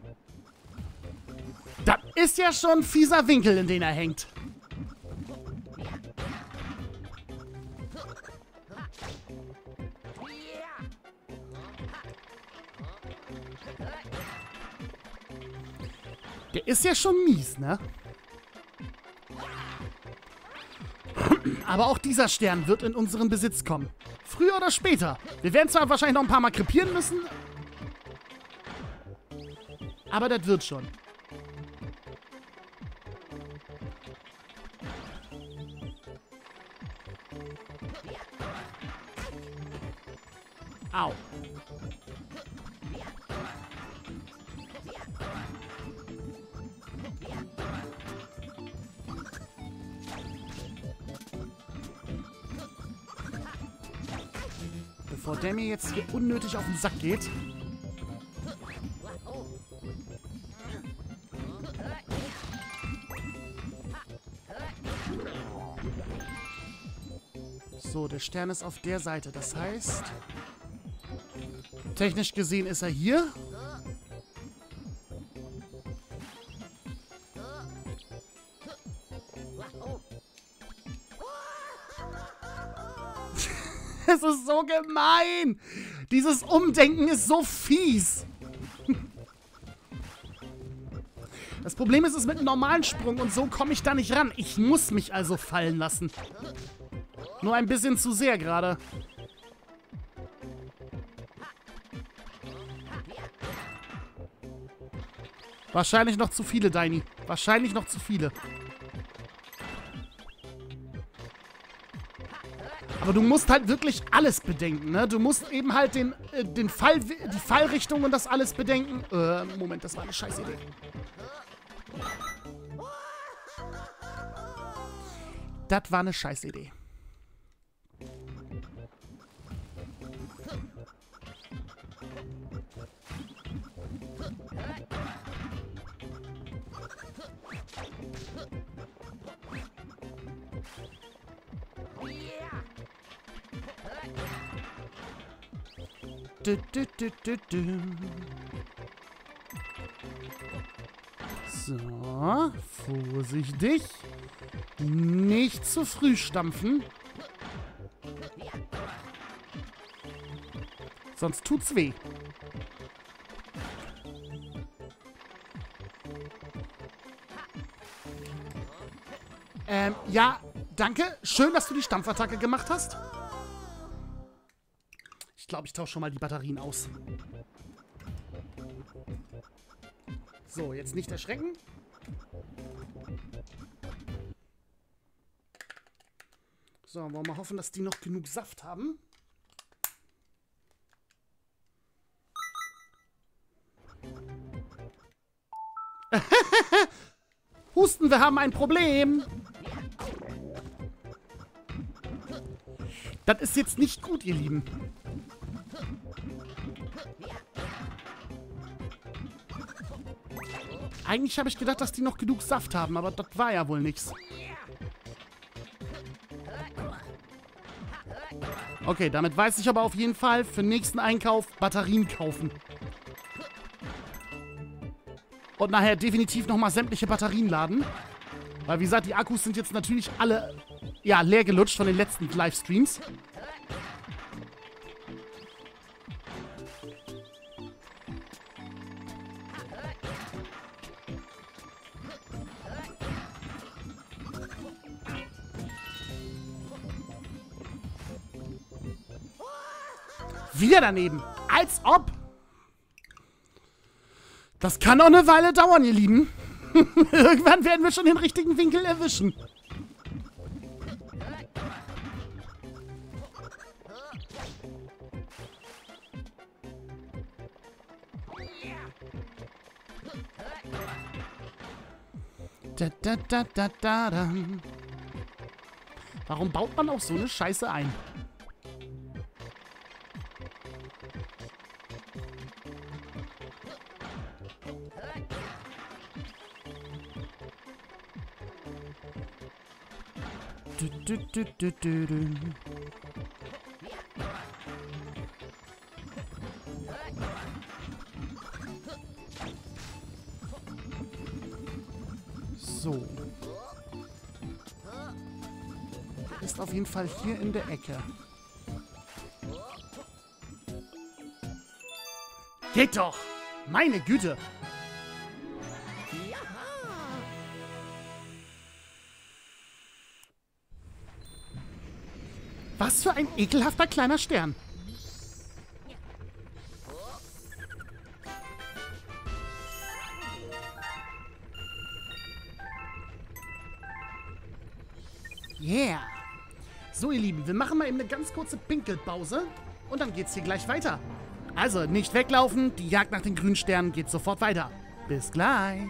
Das ist ja schon ein fieser Winkel, in den er hängt. Der ist ja schon mies, ne? Aber auch dieser Stern wird in unseren Besitz kommen. Früher oder später. Wir werden zwar wahrscheinlich noch ein paar Mal krepieren müssen. Aber das wird schon. Au. bevor der mir jetzt hier unnötig auf den Sack geht. So, der Stern ist auf der Seite. Das heißt, technisch gesehen ist er hier. Es ist so gemein. Dieses Umdenken ist so fies. Das Problem ist, es mit einem normalen Sprung und so komme ich da nicht ran. Ich muss mich also fallen lassen. Nur ein bisschen zu sehr gerade. Wahrscheinlich noch zu viele, Deini. Wahrscheinlich noch zu viele. Aber du musst halt wirklich alles bedenken, ne? Du musst eben halt die Fallrichtung und das alles bedenken. Moment, das war eine scheiß Idee. Das war eine scheiß Idee. So, vorsichtig. Nicht zu früh stampfen. Sonst tut's weh. Ja, danke. Schön, dass du die Stampfattacke gemacht hast. Ich glaube, ich tausche schon mal die Batterien aus. So, jetzt nicht erschrecken. So, wollen wir mal hoffen, dass die noch genug Saft haben. Husten, wir haben ein Problem. Das ist jetzt nicht gut, ihr Lieben. Eigentlich habe ich gedacht, dass die noch genug Saft haben, aber das war ja wohl nichts. Okay, damit weiß ich aber auf jeden Fall, für den nächsten Einkauf Batterien kaufen. Und nachher definitiv nochmal sämtliche Batterien laden. Weil, wie gesagt, die Akkus sind jetzt natürlich alle, ja, leer gelutscht von den letzten Livestreams. Wieder daneben. Als ob. Das kann noch eine Weile dauern, ihr Lieben. Irgendwann werden wir schon den richtigen Winkel erwischen. Da. Warum baut man auch so eine Scheiße ein? So. Ist auf jeden Fall hier in der Ecke. Geht doch! Meine Güte! Was für ein ekelhafter kleiner Stern. Yeah. So, ihr Lieben, wir machen mal eben eine ganz kurze Pinkelpause und dann geht's hier gleich weiter. Also, nicht weglaufen, die Jagd nach den grünen Sternen geht sofort weiter. Bis gleich.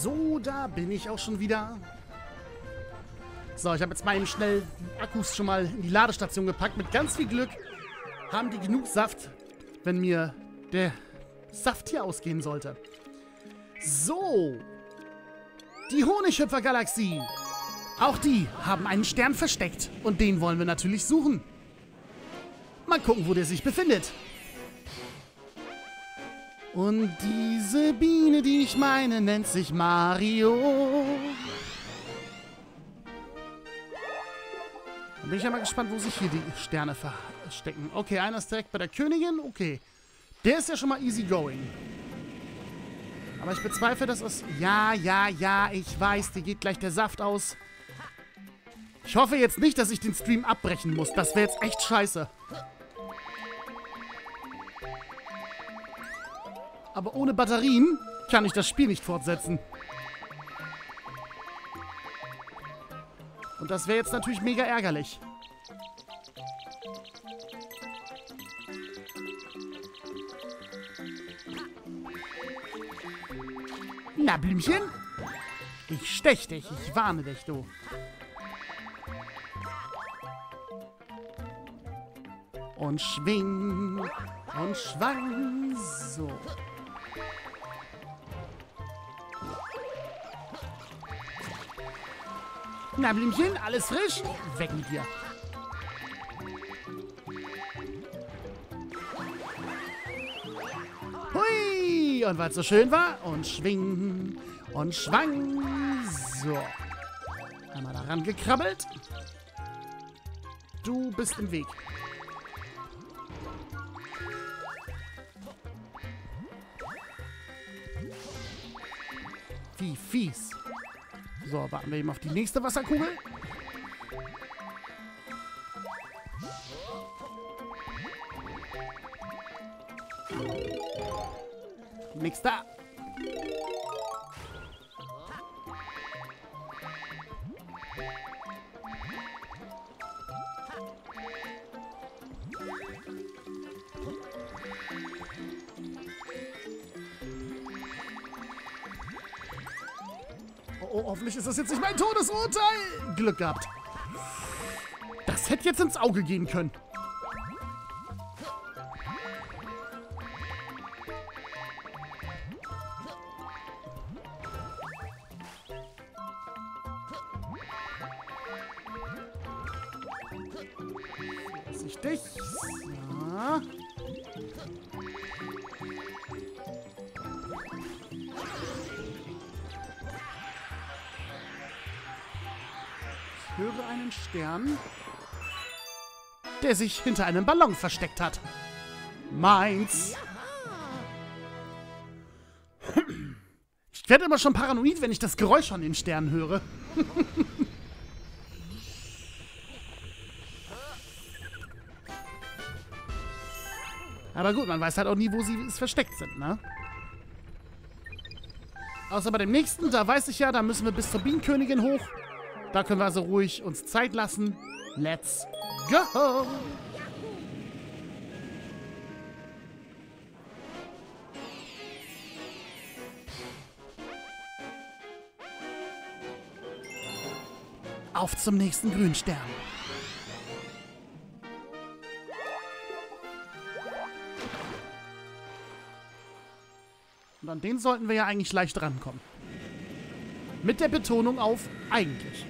So, da bin ich auch schon wieder. So, ich habe jetzt mal eben schnell die Akkus schon mal in die Ladestation gepackt. Mit ganz viel Glück haben die genug Saft, wenn mir der Saft hier ausgehen sollte. So. Die Honighüpfer-Galaxie. Auch die haben einen Stern versteckt. Und den wollen wir natürlich suchen. Mal gucken, wo der sich befindet. Und diese Biene, die ich meine, nennt sich Mario. Da bin ich ja mal gespannt, wo sich hier die Sterne verstecken. Okay, einer ist direkt bei der Königin. Okay. Der ist ja schon mal easy going. Aber ich bezweifle, dass es... Ja, ich weiß, dir geht gleich der Saft aus. Ich hoffe jetzt nicht, dass ich den Stream abbrechen muss. Das wäre jetzt echt scheiße. Aber ohne Batterien kann ich das Spiel nicht fortsetzen. Und das wäre jetzt natürlich mega ärgerlich. Na, Blümchen? Ich stech dich, ich warne dich, du. Und schwing und schwang. So. Na, Blümchen, alles frisch? Weg mit dir. Hui! Und weil es so schön war. Und schwing und schwang. So. Einmal daran gekrabbelt. Du bist im Weg. Wie fies. So, warten wir eben auf die nächste Wasserkugel. Nix da. Oh, hoffentlich ist das jetzt nicht mein Todesurteil. Glück gehabt. Das hätte jetzt ins Auge gehen können. Vorsichtig. So. Ich höre einen Stern, der sich hinter einem Ballon versteckt hat. Meins. Ich werde immer schon paranoid, wenn ich das Geräusch von den Sternen höre. Aber gut, man weiß halt auch nie, wo sie versteckt sind, ne? Außer bei dem nächsten, da weiß ich ja, da müssen wir bis zur Bienenkönigin hoch. Da können wir also ruhig uns Zeit lassen. Let's go! Auf zum nächsten Grünstern. Und an den sollten wir ja eigentlich leicht rankommen. Mit der Betonung auf eigentlich.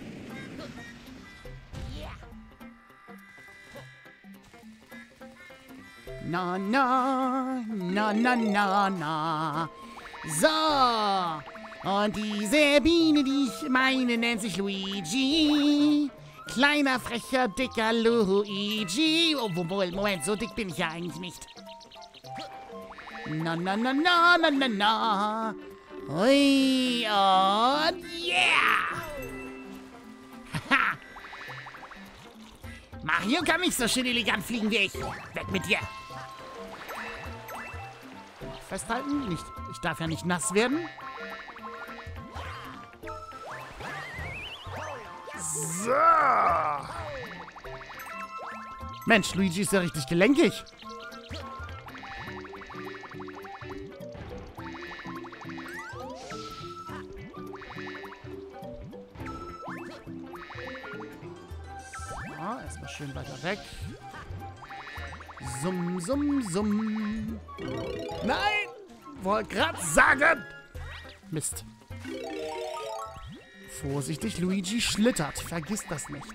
Na, na, na, na, na, na. So. Und diese Biene, die ich meine, nennt sich Luigi. Kleiner, frecher, dicker Luigi. Obwohl, Moment, so dick bin ich ja eigentlich nicht. Na, na, na, na, na, na, na. Ui, und yeah! Haha! Mario kann nicht so schön elegant fliegen wie ich. Weg mit dir! Festhalten, nicht. Ich darf ja nicht nass werden. So! Mensch, Luigi ist ja richtig gelenkig. Schön weiter weg. Summ, summ, summ. Nein! Wollte gerade sagen! Mist. Vorsichtig, Luigi schlittert. Vergiss das nicht.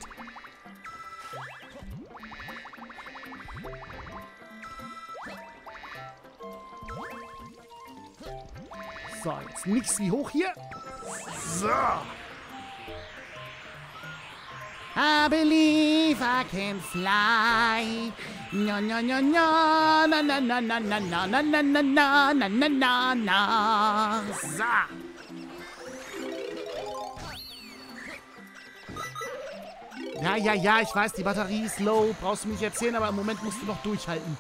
So, jetzt nix wie hoch hier. So. I believe I can fly. No, no, no, no, na, na, na, na, na, na, na, na, na, na, na, na, na. So. Ja, ja, ja, ich weiß, die Batterie ist low. Brauchst du mir nicht erzählen, aber im Moment musst du noch durchhalten.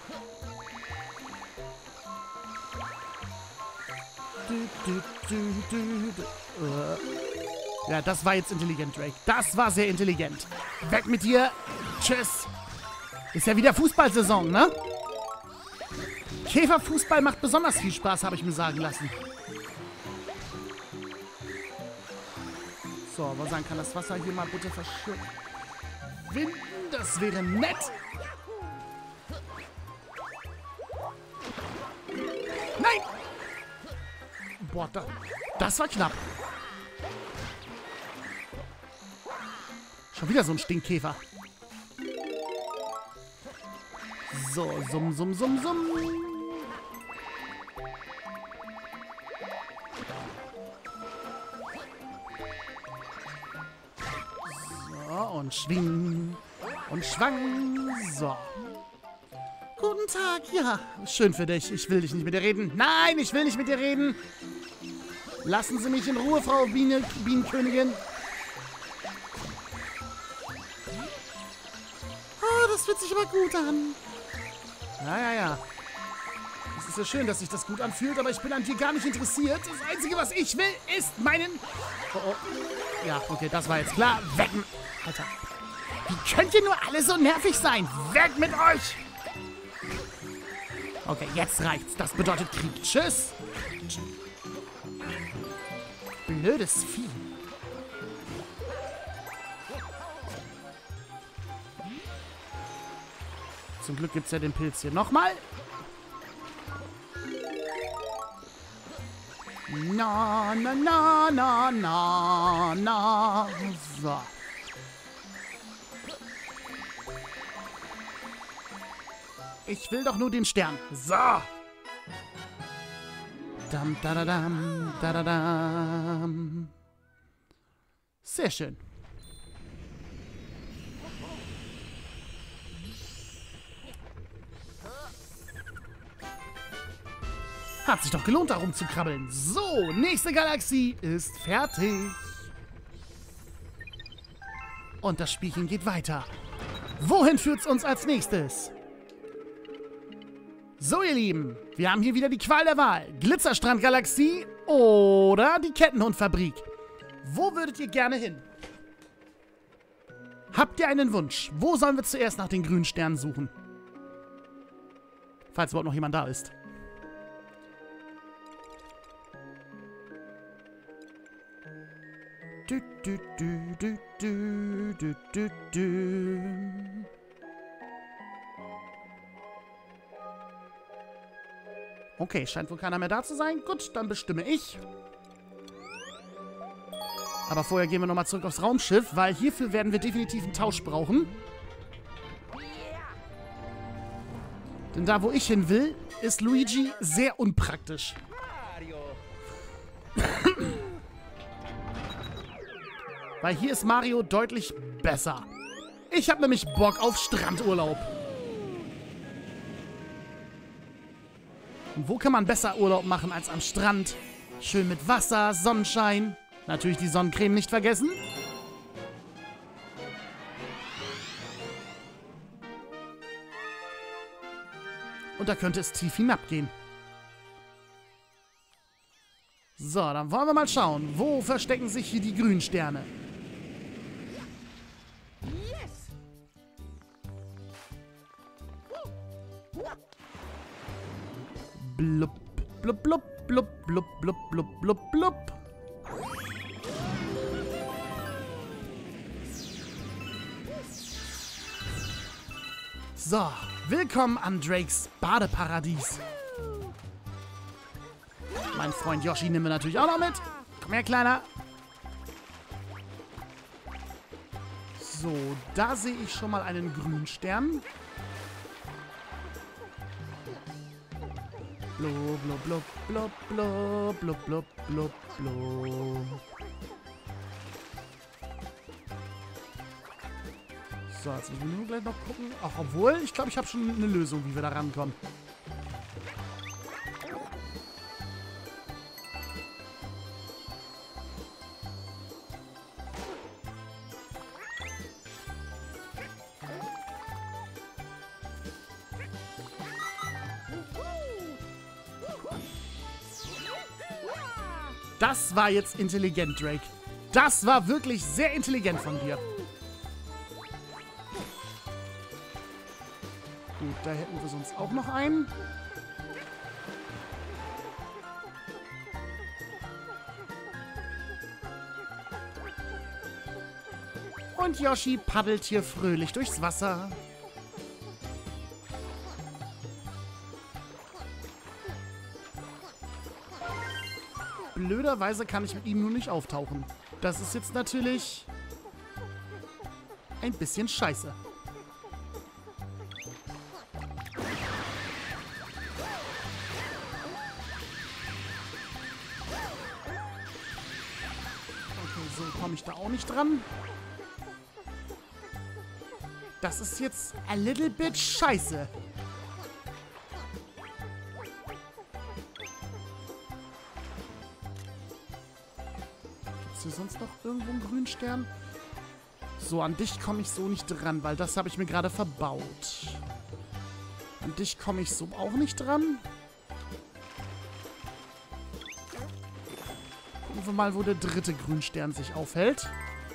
Ja, das war jetzt intelligent, Drake. Das war sehr intelligent. Weg mit dir. Tschüss. Ist ja wieder Fußballsaison, ne? Käferfußball macht besonders viel Spaß, habe ich mir sagen lassen. So, aber sagen kann das Wasser hier mal bitte verschwinden. Das wäre nett. Nein! Boah, das war knapp. Schon wieder so ein Stinkkäfer. So, summ, summ, summ, summ. So, und schwing. Und schwang. So. Guten Tag, ja. Schön für dich. Ich will dich nicht mit dir reden. Nein, ich will nicht mit dir reden. Lassen Sie mich in Ruhe, Frau Bienenkönigin. Oh, das fühlt sich aber gut an. Ja. Es ist ja schön, dass sich das gut anfühlt, aber ich bin an dir gar nicht interessiert. Das Einzige, was ich will, ist meinen... Oh. Ja, okay, das war jetzt klar. Weg mit... Alter. Wie könnt ihr nur alle so nervig sein? Weg mit euch! Okay, jetzt reicht's. Das bedeutet Krieg. Tschüss. Blödes Vieh. Zum Glück gibt's ja den Pilz hier nochmal. Na, na, na, na, na, na. So. Ich will doch nur den Stern. So. Dam, da, da, dam, da, da, dam. Sehr schön. Hat sich doch gelohnt, da rumzukrabbeln. So, nächste Galaxie ist fertig. Und das Spielchen geht weiter. Wohin führt's uns als nächstes? So, ihr Lieben, wir haben hier wieder die Qual der Wahl. Glitzerstrand-Galaxie oder die Kettenhundfabrik. Wo würdet ihr gerne hin? Habt ihr einen Wunsch? Wo sollen wir zuerst nach den grünen Sternen suchen? Falls überhaupt noch jemand da ist. Okay, scheint wohl keiner mehr da zu sein. Gut, dann bestimme ich. Aber vorher gehen wir nochmal zurück aufs Raumschiff, weil hierfür werden wir definitiv einen Tausch brauchen. Denn da, wo ich hin will, ist Luigi sehr unpraktisch. Weil hier ist Mario deutlich besser. Ich habe nämlich Bock auf Strandurlaub. Und wo kann man besser Urlaub machen als am Strand? Schön mit Wasser, Sonnenschein. Natürlich die Sonnencreme nicht vergessen. Und da könnte es tief hinabgehen. So, dann wollen wir mal schauen. Wo verstecken sich hier die grünen Sterne? Blub, blub, blub, blub, blub, blub, blub, blub, blub. So, willkommen an Drakes Badeparadies. Mein Freund Yoshi nehmen wir natürlich auch noch mit. Komm her, Kleiner. So, da sehe ich schon mal einen grünen Stern. Blub, blub, blub, blub, blub, blub, blub, blub, blub. So, jetzt müssen wir nur gleich noch gucken. Ach, obwohl, ich glaube, ich habe schon eine Lösung, wie wir da rankommen. Das war jetzt intelligent, Drake. Das war wirklich sehr intelligent von dir. Gut, da hätten wir sonst auch noch einen. Und Yoshi paddelt hier fröhlich durchs Wasser. Blöderweise kann ich mit ihm nur nicht auftauchen. Das ist jetzt natürlich ein bisschen scheiße. Okay, so komme ich da auch nicht dran. Das ist jetzt a little bit scheiße. Ist hier sonst noch irgendwo ein Grünstern? So, an dich komme ich so nicht dran, weil das habe ich mir gerade verbaut. An dich komme ich so auch nicht dran. Gucken wir mal, wo der dritte Grünstern sich aufhält.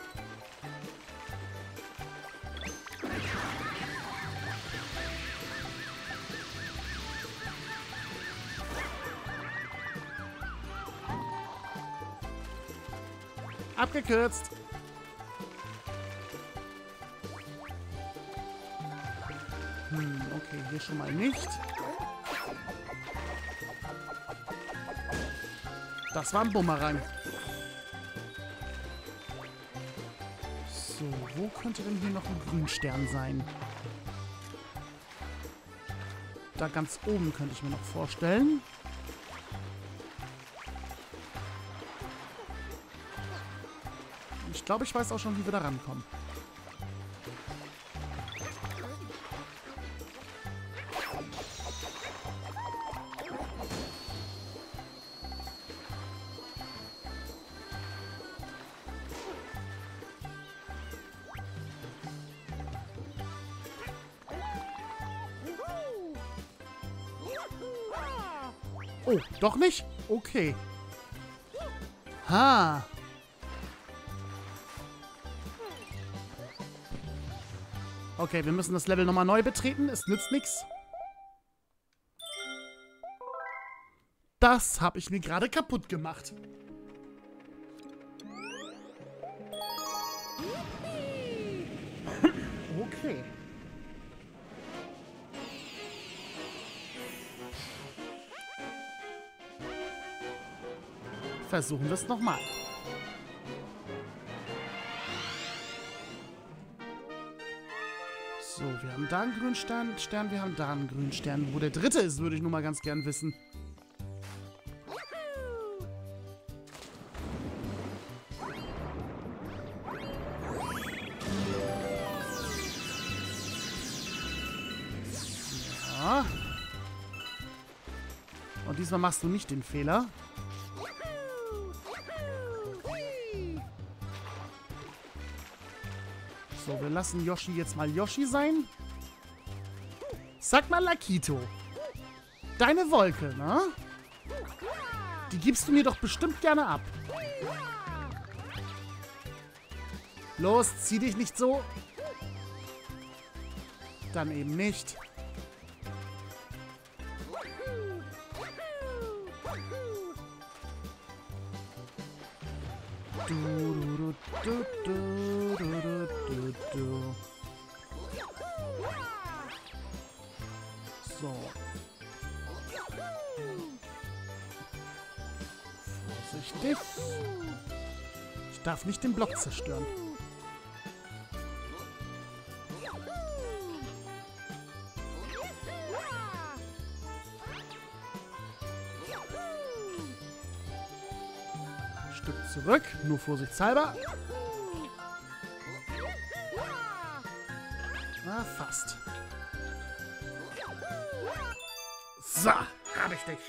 Abgekürzt. Okay, hier schon mal nicht. Das war ein Bumerang. So, wo könnte denn hier noch ein Grünstern sein? Da ganz oben könnte ich mir noch vorstellen. Ich glaube, ich weiß auch schon, wie wir da rankommen. Oh, doch nicht? Okay. Ha. Okay, wir müssen das Level nochmal neu betreten. Es nützt nichts. Das habe ich mir gerade kaputt gemacht. Okay. Versuchen wir es nochmal. So, wir haben da einen grünen Stern, wir haben da einen grünen Stern. Wo der dritte ist, würde ich nur mal ganz gern wissen. Ja. Und diesmal machst du nicht den Fehler. So, wir lassen Yoshi jetzt mal Yoshi sein. Sag mal, Lakito. Deine Wolke, ne? Die gibst du mir doch bestimmt gerne ab. Los, zieh dich nicht so. Dann eben nicht. So. Vorsichtig. Ich darf nicht den Block zerstören. Stück zurück, nur vorsichtshalber. Ah, fast. So, hab ich dich.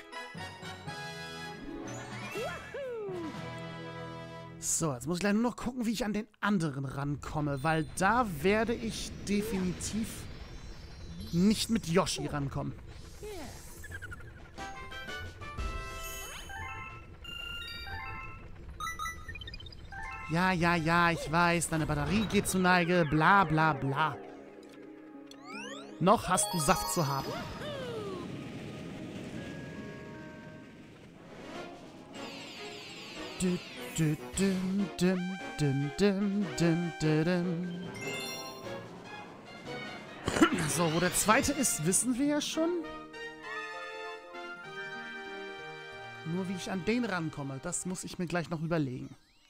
So, jetzt muss ich gleich nur noch gucken, wie ich an den anderen rankomme, weil da werde ich definitiv nicht mit Yoshi rankommen. Ja, ja, ja, ich weiß, deine Batterie geht zu Neige, bla bla bla. Noch hast du Saft zu haben. So, wo der zweite ist, wissen wir ja schon. Nur wie ich an den rankomme, das muss ich mir gleich noch überlegen.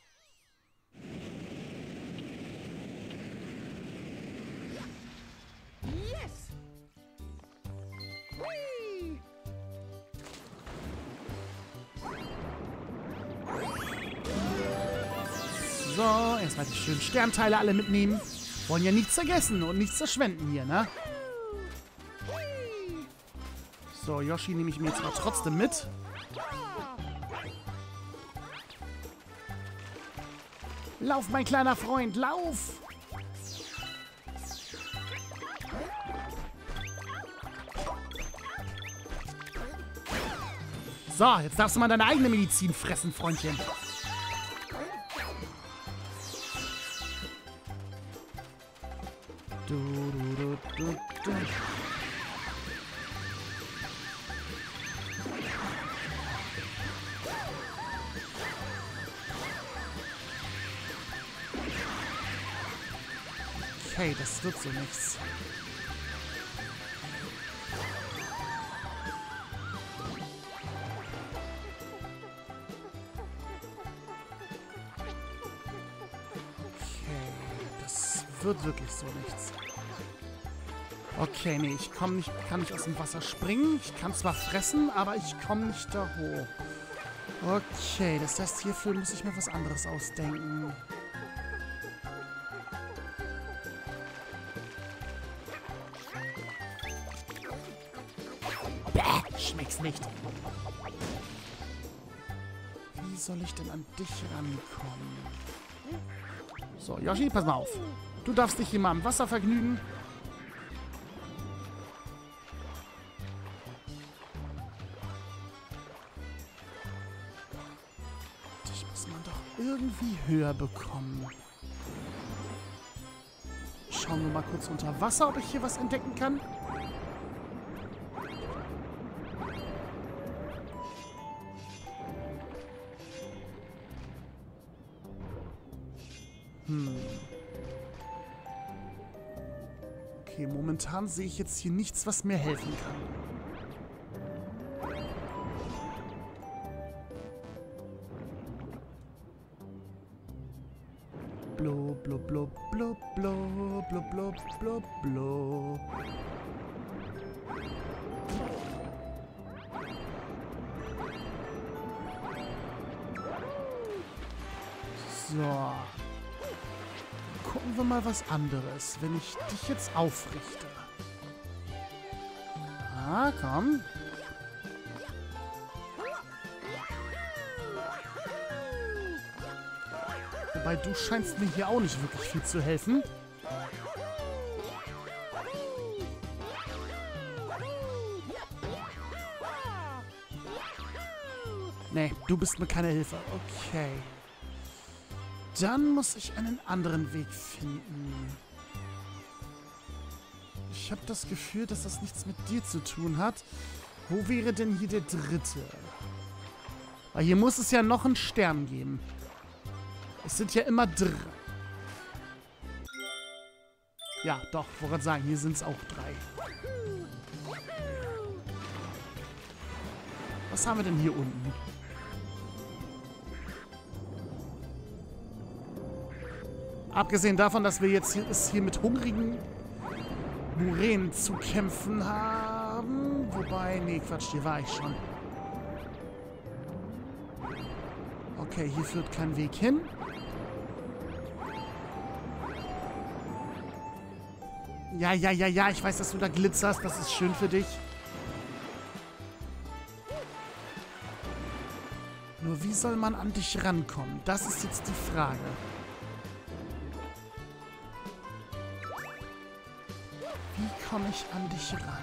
So, erstmal die schönen Sternteile alle mitnehmen. Wollen ja nichts vergessen und nichts verschwenden hier, ne? So, Yoshi nehme ich mir jetzt mal trotzdem mit. Lauf, mein kleiner Freund, lauf! So, jetzt darfst du mal deine eigene Medizin fressen, Freundchen. Okay, das wird so nichts. Wird wirklich so nichts. Okay, nee, ich komme nicht, kann nicht aus dem Wasser springen. Ich kann zwar fressen, aber ich komme nicht da hoch. Okay, das heißt, hierfür muss ich mir was anderes ausdenken. Bäh, schmeckt's nicht. Wie soll ich denn an dich rankommen? So, Yoshi, pass mal auf. Du darfst dich hier mal im Wasser vergnügen. Dich muss man doch irgendwie höher bekommen. Schauen wir mal kurz unter Wasser, ob ich hier was entdecken kann. Okay, momentan sehe ich jetzt hier nichts, was mir helfen kann. Blub, blub, blub, blub, blub, blub, blub, blub, blub. So. Gucken wir mal was anderes, wenn ich dich jetzt aufrichte. Ah, komm. Wobei, du scheinst mir hier auch nicht wirklich viel zu helfen. Nee, du bist mir keine Hilfe. Okay. Dann muss ich einen anderen Weg finden. Ich habe das Gefühl, dass das nichts mit dir zu tun hat. Wo wäre denn hier der dritte? Weil hier muss es ja noch einen Stern geben. Es sind ja immer Ja, doch, wollte gerade sagen, hier sind es auch 3. Was haben wir denn hier unten? Abgesehen davon, dass wir jetzt hier mit hungrigen Muränen zu kämpfen haben. Wobei, nee, Quatsch, hier war ich schon. Okay, hier führt kein Weg hin. Ja, ich weiß, dass du da glitzerst. Das ist schön für dich. Nur wie soll man an dich rankommen? Das ist jetzt die Frage. Wie komme ich an dich ran?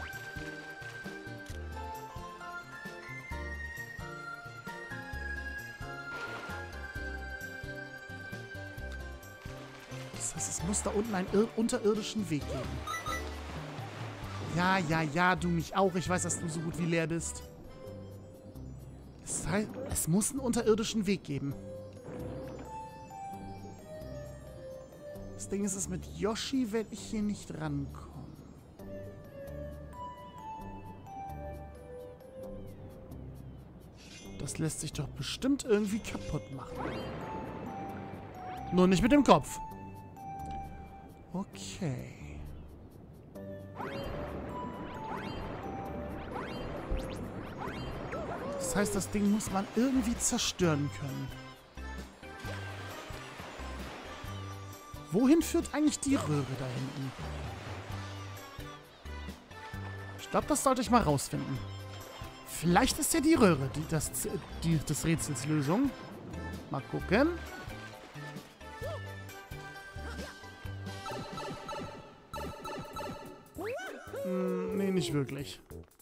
Das heißt, es muss da unten einen unterirdischen Weg geben. Ja, du mich auch. Ich weiß, dass du so gut wie leer bist. Das heißt, es muss einen unterirdischen Weg geben. Das Ding ist, mit Yoshi werde ich hier nicht rankommen. Das lässt sich doch bestimmt irgendwie kaputt machen. Nur nicht mit dem Kopf. Okay. Das heißt, das Ding muss man irgendwie zerstören können. Wohin führt eigentlich die Röhre da hinten? Ich glaube, das sollte ich mal rausfinden. Vielleicht ist ja die Röhre des Rätsels Lösung. Mal gucken. Nee, nicht wirklich.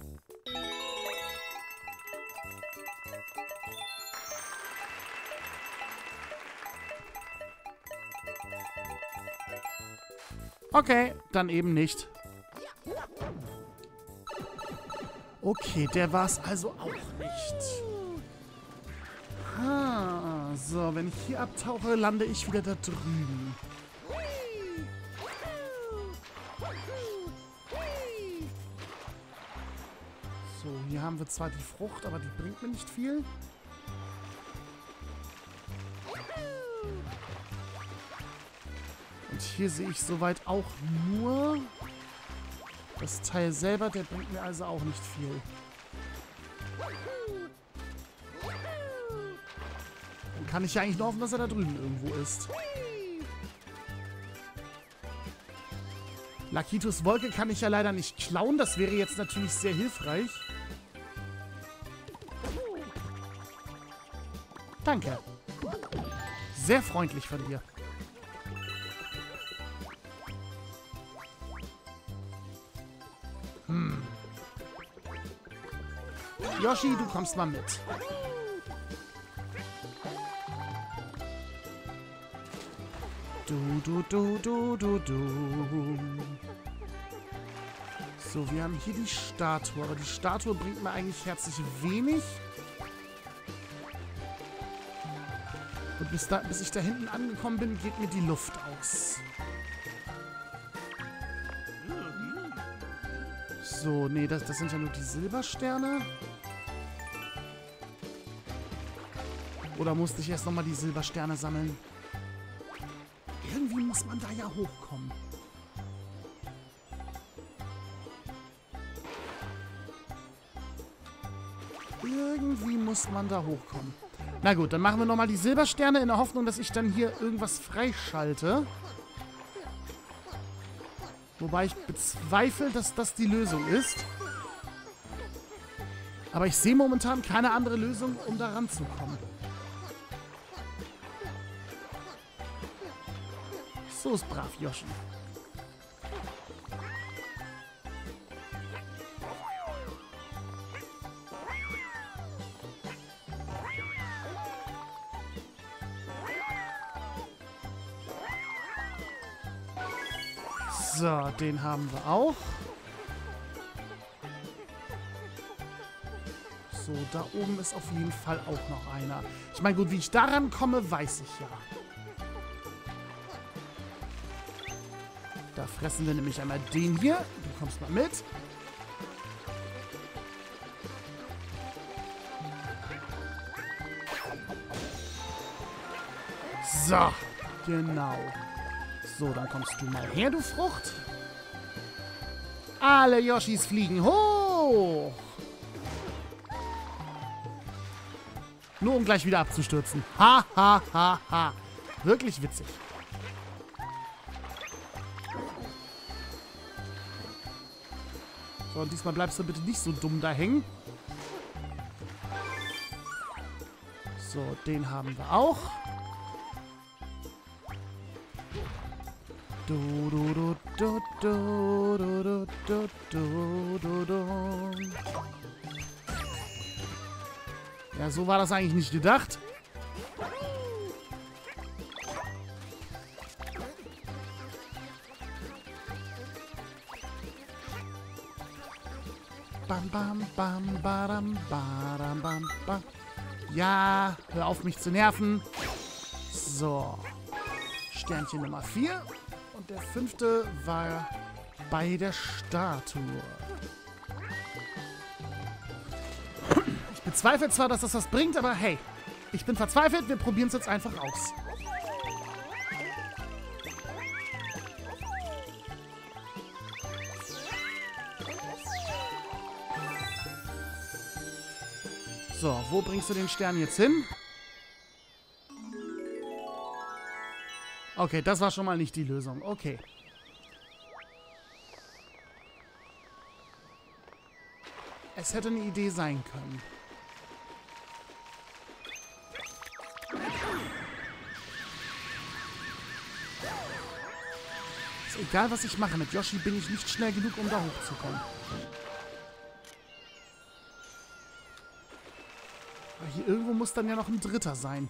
Okay, dann eben nicht. Okay, der war es also auch nicht. So, wenn ich hier abtauche, lande ich wieder da drüben. So, hier haben wir zwar die Frucht, aber die bringt mir nicht viel. Und hier sehe ich soweit auch nur das Teil selber, der bringt mir also auch nicht viel. Dann kann ich ja eigentlich nur hoffen, dass er da drüben irgendwo ist. Lakitus Wolke kann ich ja leider nicht klauen. Das wäre jetzt natürlich sehr hilfreich. Danke. Sehr freundlich von dir. Yoshi, du kommst mal mit. Du. So, wir haben hier die Statue. Aber die Statue bringt mir eigentlich herzlich wenig. Und bis ich da hinten angekommen bin, geht mir die Luft aus. So, nee, das sind ja nur die Silbersterne. Oder musste ich erst nochmal die Silbersterne sammeln? Irgendwie muss man da ja hochkommen. Irgendwie muss man da hochkommen. Na gut, dann machen wir nochmal die Silbersterne in der Hoffnung, dass ich dann hier irgendwas freischalte. Wobei ich bezweifle, dass das die Lösung ist. Aber ich sehe momentan keine andere Lösung, um da ranzukommen. So ist brav, Yoshi. So, den haben wir auch. So, da oben ist auf jeden Fall auch noch einer. Ich meine, gut, wie ich daran komme, weiß ich ja. Da fressen wir nämlich einmal den hier. Du kommst mal mit. So, genau. So, dann kommst du mal her, du Frucht. Alle Yoshis fliegen hoch. Nur um gleich wieder abzustürzen. Ha, ha, ha, ha. Wirklich witzig. So, und diesmal bleibst du bitte nicht so dumm da hängen. So, den haben wir auch. Du, du, du, du, du, du, du, du, du, du. Ja, so war das eigentlich nicht gedacht. Bam, bam, bam, badam, badam, bam, bam. Ja, hör auf mich zu nerven. So. Sternchen Nummer 4. Und der 5. war bei der Statue. Ich bezweifle zwar, dass das was bringt, aber hey. Ich bin verzweifelt, wir probieren es jetzt einfach aus. So, wo bringst du den Stern jetzt hin? Okay, das war schon mal nicht die Lösung. Okay. Es hätte eine Idee sein können. Ist egal, was ich mache. Mit Yoshi bin ich nicht schnell genug, um da hochzukommen. Aber hier irgendwo muss dann ja noch ein 3. sein.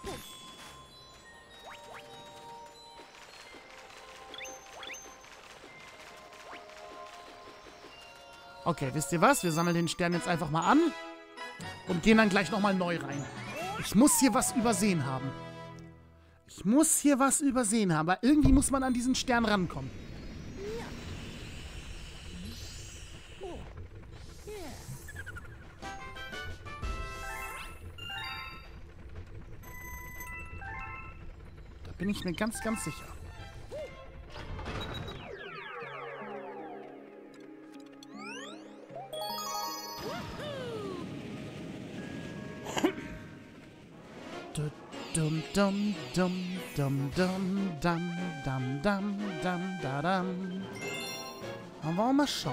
Okay, wisst ihr was? Wir sammeln den Stern jetzt einfach mal an und gehen dann gleich nochmal neu rein. Ich muss hier was übersehen haben. Ich muss hier was übersehen haben, weil irgendwie muss man an diesen Stern rankommen. Da bin ich mir ganz, ganz sicher. Dum dum dum dum dum dum dum dum dum da dum. Dann wollen wir mal schauen.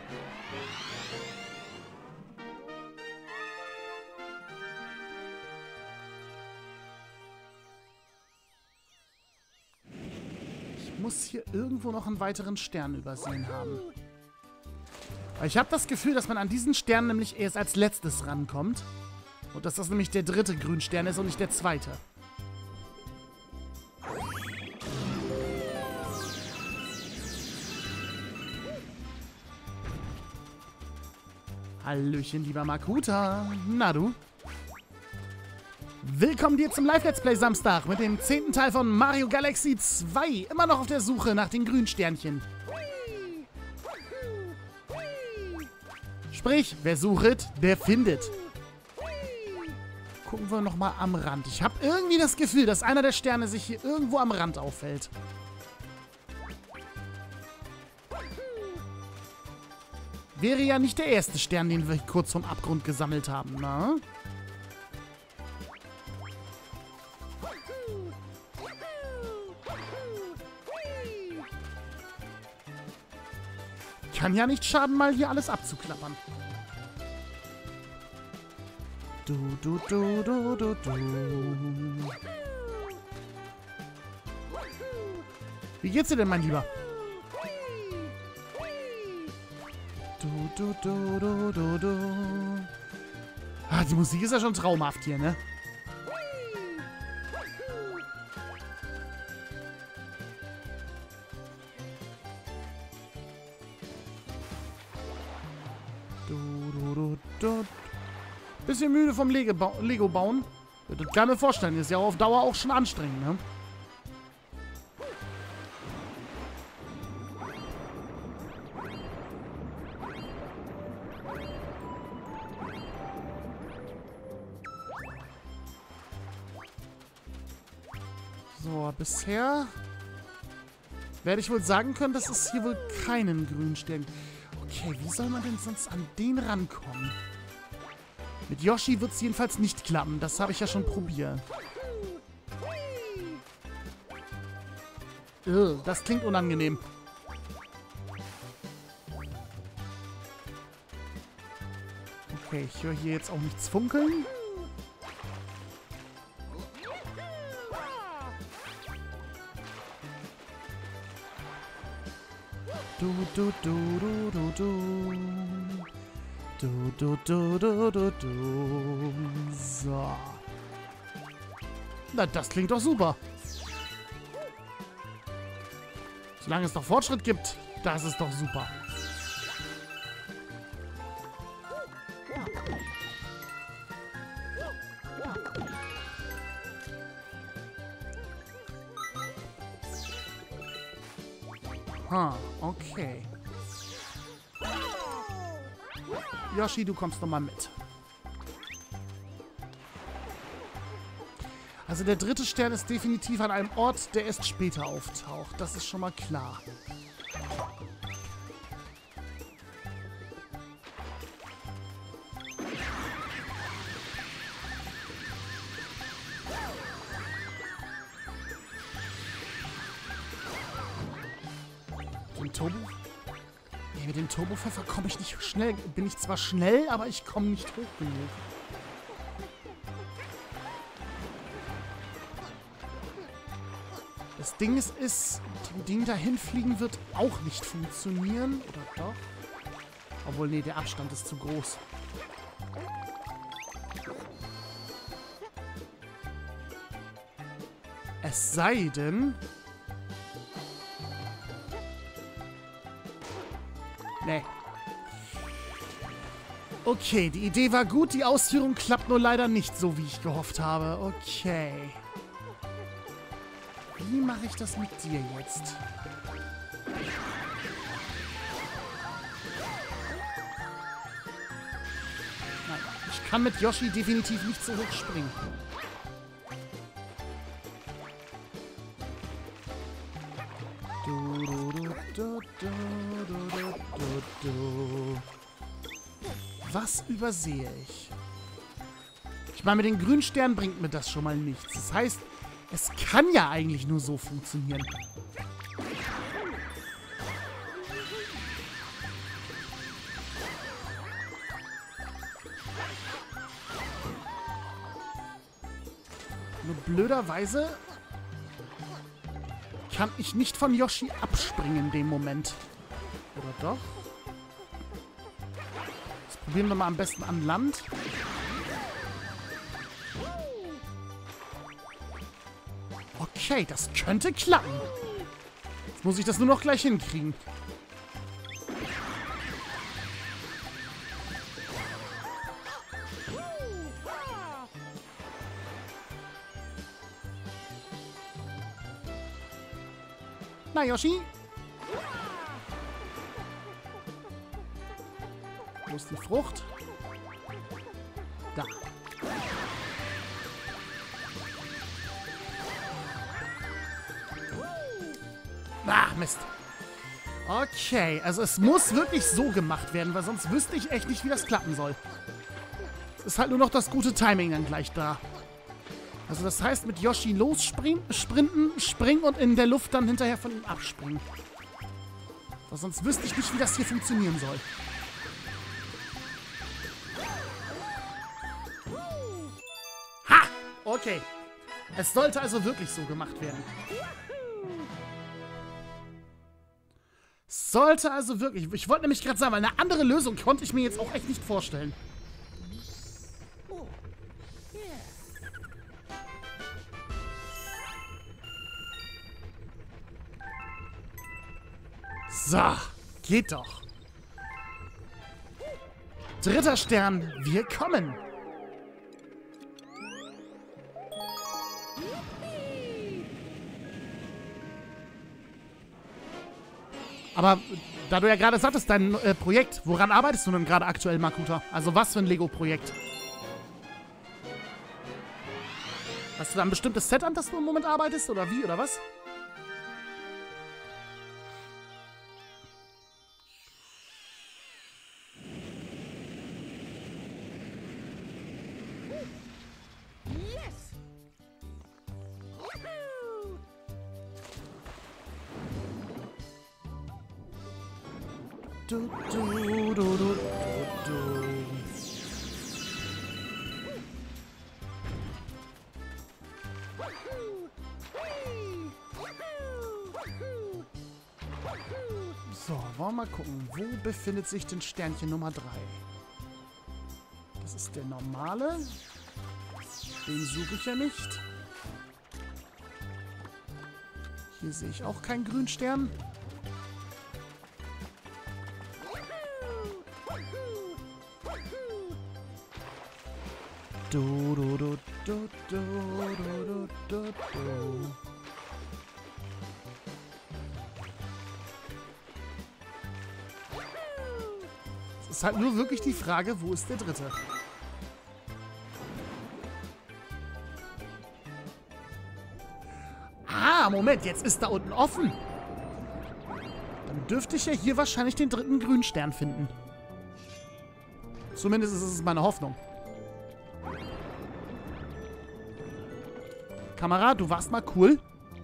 Ich muss hier irgendwo noch einen weiteren Stern übersehen haben. Weil ich habe das Gefühl, dass man an diesen Stern nämlich erst als letztes rankommt. Und dass das nämlich der 3. Grünstern ist und nicht der 2. Hallöchen, lieber Makuta. Na du? Willkommen dir zum Live-Let's Play Samstag mit dem 10. Teil von Mario Galaxy 2. Immer noch auf der Suche nach den Grünsternchen. Sprich, wer sucht, der findet. Gucken wir nochmal am Rand. Ich habe irgendwie das Gefühl, dass einer der Sterne sich hier irgendwo am Rand auffällt. Wäre ja nicht der erste Stern, den wir kurz vom Abgrund gesammelt haben, ne? Kann ja nicht schaden, mal hier alles abzuklappern. Du, du, du, du, du, du. Wie geht's dir denn, mein Lieber? Du, du, du, du, du, du. Ah, die Musik ist ja schon traumhaft hier, ne? Du, du, du, du. Bisschen müde vom Lego bauen. Das kann ich mir vorstellen. Ist ja auf Dauer auch schon anstrengend, ne? So, bisher werde ich wohl sagen können, dass es hier wohl keinen grünen Stern gibt. Okay, wie soll man denn sonst an den rankommen? Mit Yoshi wird es jedenfalls nicht klappen. Das habe ich ja schon probiert. Das klingt unangenehm. Okay, ich höre hier jetzt auch nichts funkeln. Du. So. Na, das klingt doch super. Solange es noch Fortschritt gibt, das ist doch super. Okay. Yoshi, du kommst noch mal mit. Also der dritte Stern ist definitiv an einem Ort, der erst später auftaucht. Das ist schon mal klar. Nee, mit dem Turbopfeffer komme ich nicht schnell. Bin ich zwar schnell, aber ich komme nicht hoch genug. Das Ding ist, dem Ding dahin fliegen wird auch nicht funktionieren. Oder doch? Obwohl, nee, der Abstand ist zu groß. Es sei denn... Nee. Okay, die Idee war gut, die Ausführung klappt nur leider nicht so, wie ich gehofft habe. Okay. Wie mache ich das mit dir jetzt? Nein, ich kann mit Yoshi definitiv nicht so hoch springen. Was übersehe ich? Ich meine, mit den grünen Sternen bringt mir das schon mal nichts. Das heißt, es kann ja eigentlich nur so funktionieren. Nur blöderweise kann ich nicht von Yoshi abspringen in dem Moment. Oder doch? Das probieren wir mal am besten an Land. Okay, das könnte klappen. Jetzt muss ich das nur noch gleich hinkriegen. Na, Yoshi? Wo ist die Frucht? Da. Ah, Mist. Okay, also es muss wirklich so gemacht werden, weil sonst wüsste ich echt nicht, wie das klappen soll. Es ist halt nur noch das gute Timing dann gleich da. Also das heißt, mit Yoshi losspringen, springen und in der Luft dann hinterher von ihm abspringen. Weil sonst wüsste ich nicht, wie das hier funktionieren soll. Ha! Okay. Es sollte also wirklich so gemacht werden. Sollte also wirklich... Ich wollte nämlich gerade sagen, weil eine andere Lösung konnte ich mir jetzt auch echt nicht vorstellen. So, geht doch. Dritter Stern, wir kommen. Aber da du ja gerade sagtest, dein Projekt, woran arbeitest du denn gerade aktuell, Makuta? Also was für ein Lego-Projekt? Hast du da ein bestimmtes Set, an das du im Moment arbeitest? Oder wie? Oder was? Du, du, du, du, du, du. So, wollen wir mal gucken. Wo befindet sich denn Sternchen Nummer 3? Das ist der normale. Den suche ich ja nicht. Hier sehe ich auch keinen grünen Stern. Du, du, du, du, du, du, du, du. Es ist halt nur wirklich die Frage, wo ist der dritte? Ah, Moment, jetzt ist da unten offen. Dann dürfte ich ja hier wahrscheinlich den dritten grünen Stern finden. Zumindest ist es meine Hoffnung. Kamera, du warst mal cool.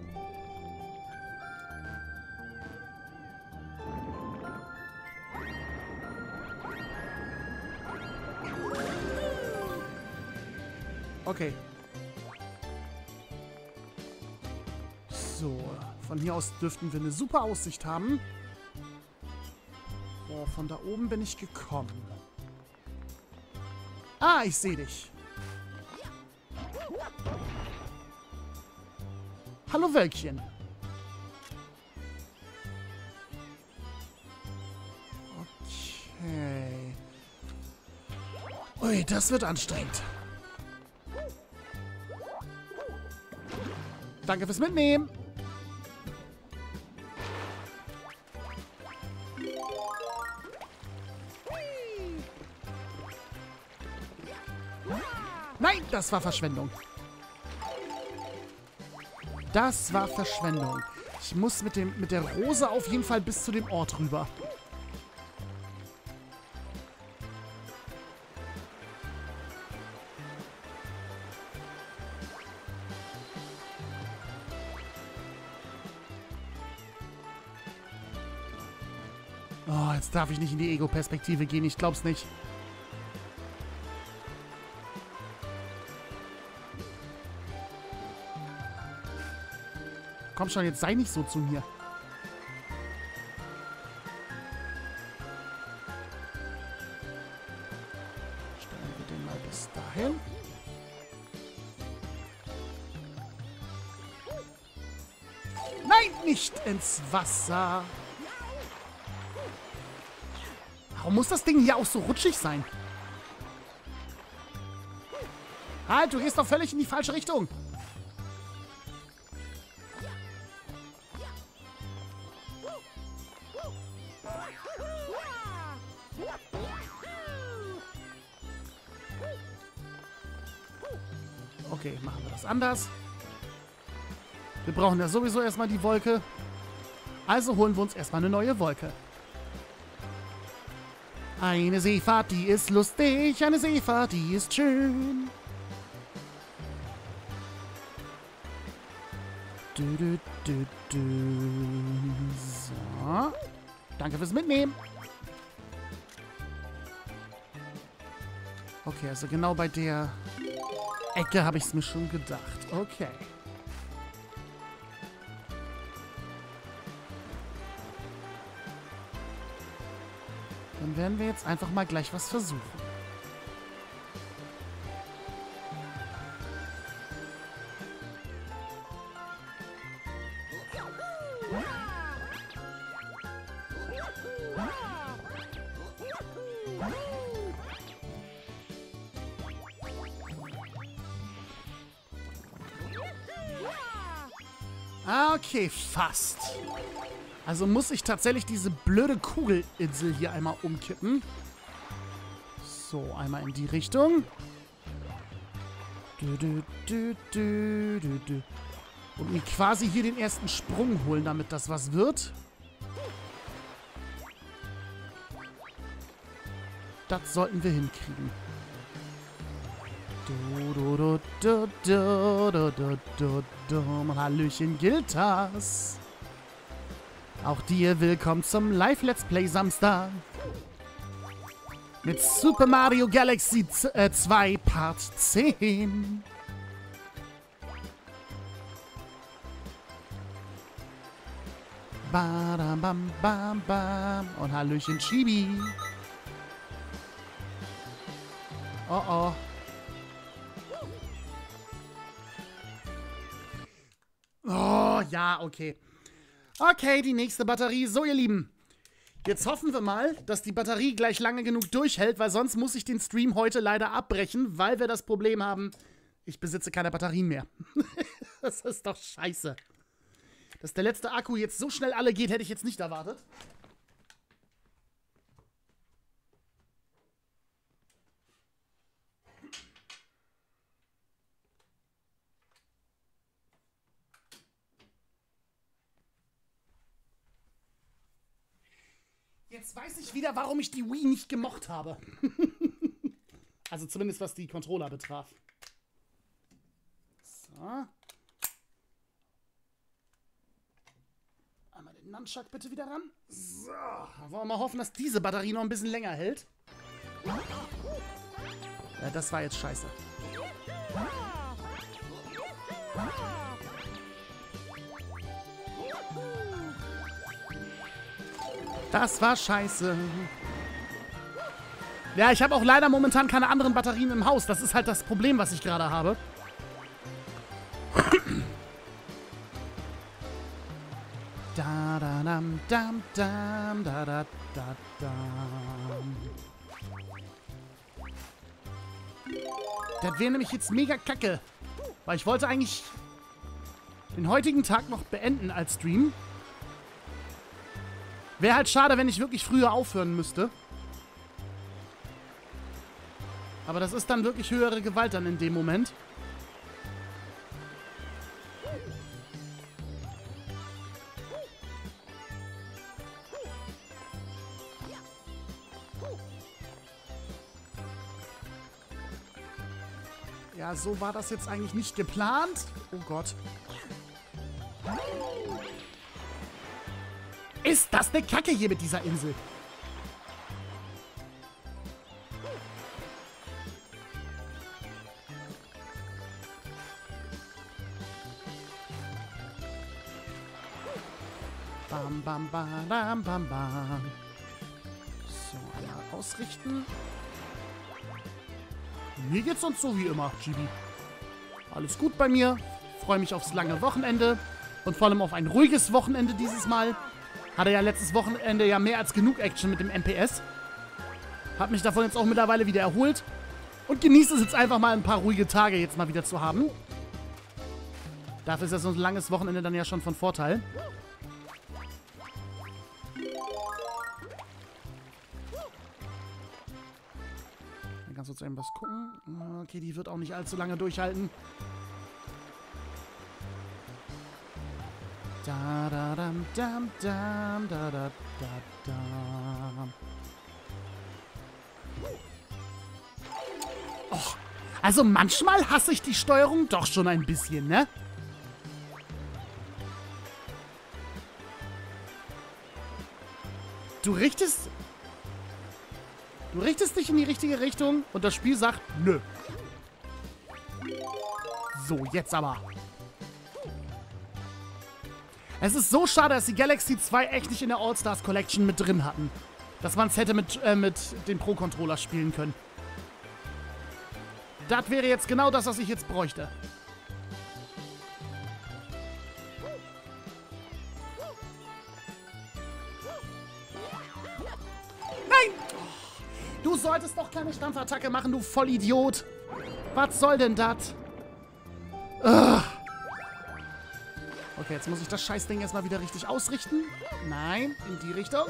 Okay. So, von hier aus dürften wir eine super Aussicht haben. So, von da oben bin ich gekommen. Ah, ich sehe dich. Hallo Wölkchen. Okay. Ui, das wird anstrengend. Danke fürs Mitnehmen. Nein, das war Verschwendung. Das war Verschwendung. Ich muss mit der Rose auf jeden Fall bis zu dem Ort rüber. Oh, jetzt darf ich nicht in die Ego-Perspektive gehen. Ich glaub's nicht. Komm schon, jetzt sei nicht so zu mir. Stellen wir den mal bis dahin. Nein, nicht ins Wasser. Warum muss das Ding hier auch so rutschig sein? Halt, du gehst doch völlig in die falsche Richtung. Okay, machen wir das anders. Wir brauchen ja sowieso erstmal die Wolke. Also holen wir uns erstmal eine neue Wolke. Eine Seefahrt, die ist lustig. Eine Seefahrt, die ist schön. Du, du, du, du. So. Danke fürs Mitnehmen. Okay, also genau bei der Ecke habe ich es mir schon gedacht. Okay. Dann werden wir jetzt einfach mal gleich was versuchen. Okay, fast. Also muss ich tatsächlich diese blöde Kugelinsel hier einmal umkippen. So, einmal in die Richtung. Und mir quasi hier den ersten Sprung holen, damit das was wird. Das sollten wir hinkriegen. Hallöchen, Giltas. Auch dir willkommen zum Live-Let's Play Samstag. Mit Super Mario Galaxy 2 Part 10. Badam, bam, bam, bam. Und Hallöchen, Chibi. Oh, oh. Oh, ja, okay. Okay, die nächste Batterie. So, ihr Lieben. Jetzt hoffen wir mal, dass die Batterie gleich lange genug durchhält, weil sonst muss ich den Stream heute leider abbrechen, weil wir das Problem haben, ich besitze keine Batterien mehr. Das ist doch scheiße. Dass der letzte Akku jetzt so schnell alle geht, hätte ich jetzt nicht erwartet. Jetzt weiß ich wieder, warum ich die Wii nicht gemocht habe. Also zumindest was die Controller betraf. So. Einmal den Nunchuck bitte wieder ran. So. Wollen wir mal hoffen, dass diese Batterie noch ein bisschen länger hält. Ja, das war jetzt scheiße. Das war scheiße. Ja, ich habe auch leider momentan keine anderen Batterien im Haus. Das ist halt das Problem, was ich gerade habe. Da da dam dam dam da da da dam. Das wäre nämlich jetzt mega kacke. Weil ich wollte eigentlich den heutigen Tag noch beenden als Stream. Wäre halt schade, wenn ich wirklich früher aufhören müsste. Aber das ist dann wirklich höhere Gewalt dann in dem Moment. Ja, so war das jetzt eigentlich nicht geplant. Oh Gott. Ist das eine Kacke hier mit dieser Insel? Bam, bam, bam, bam, bam, bam. So, einmal ausrichten. Mir geht's sonst so wie immer, Chibi. Alles gut bei mir. Freue mich aufs lange Wochenende. Und vor allem auf ein ruhiges Wochenende dieses Mal. Hatte ja letztes Wochenende ja mehr als genug Action mit dem MPS. Hab mich davon jetzt auch mittlerweile wieder erholt. Und genieße es jetzt einfach mal ein paar ruhige Tage jetzt mal wieder zu haben. Dafür ist ja so ein langes Wochenende dann ja schon von Vorteil. Dann kannst du jetzt eben was gucken. Okay, die wird auch nicht allzu lange durchhalten. Da da dam dam dam da da da dam. Och, also manchmal hasse ich die Steuerung doch schon ein bisschen, ne? Du richtest dich in die richtige Richtung und das Spiel sagt, nö. So, jetzt aber. Es ist so schade, dass die Galaxy 2 echt nicht in der All-Stars Collection mit drin hatten. Dass man es hätte mit dem Pro-Controller spielen können. Das wäre jetzt genau das, was ich jetzt bräuchte. Nein! Du solltest doch keine Stampfattacke machen, du Vollidiot. Was soll denn das? Okay, jetzt muss ich das Scheißding erstmal wieder richtig ausrichten. Nein, in die Richtung.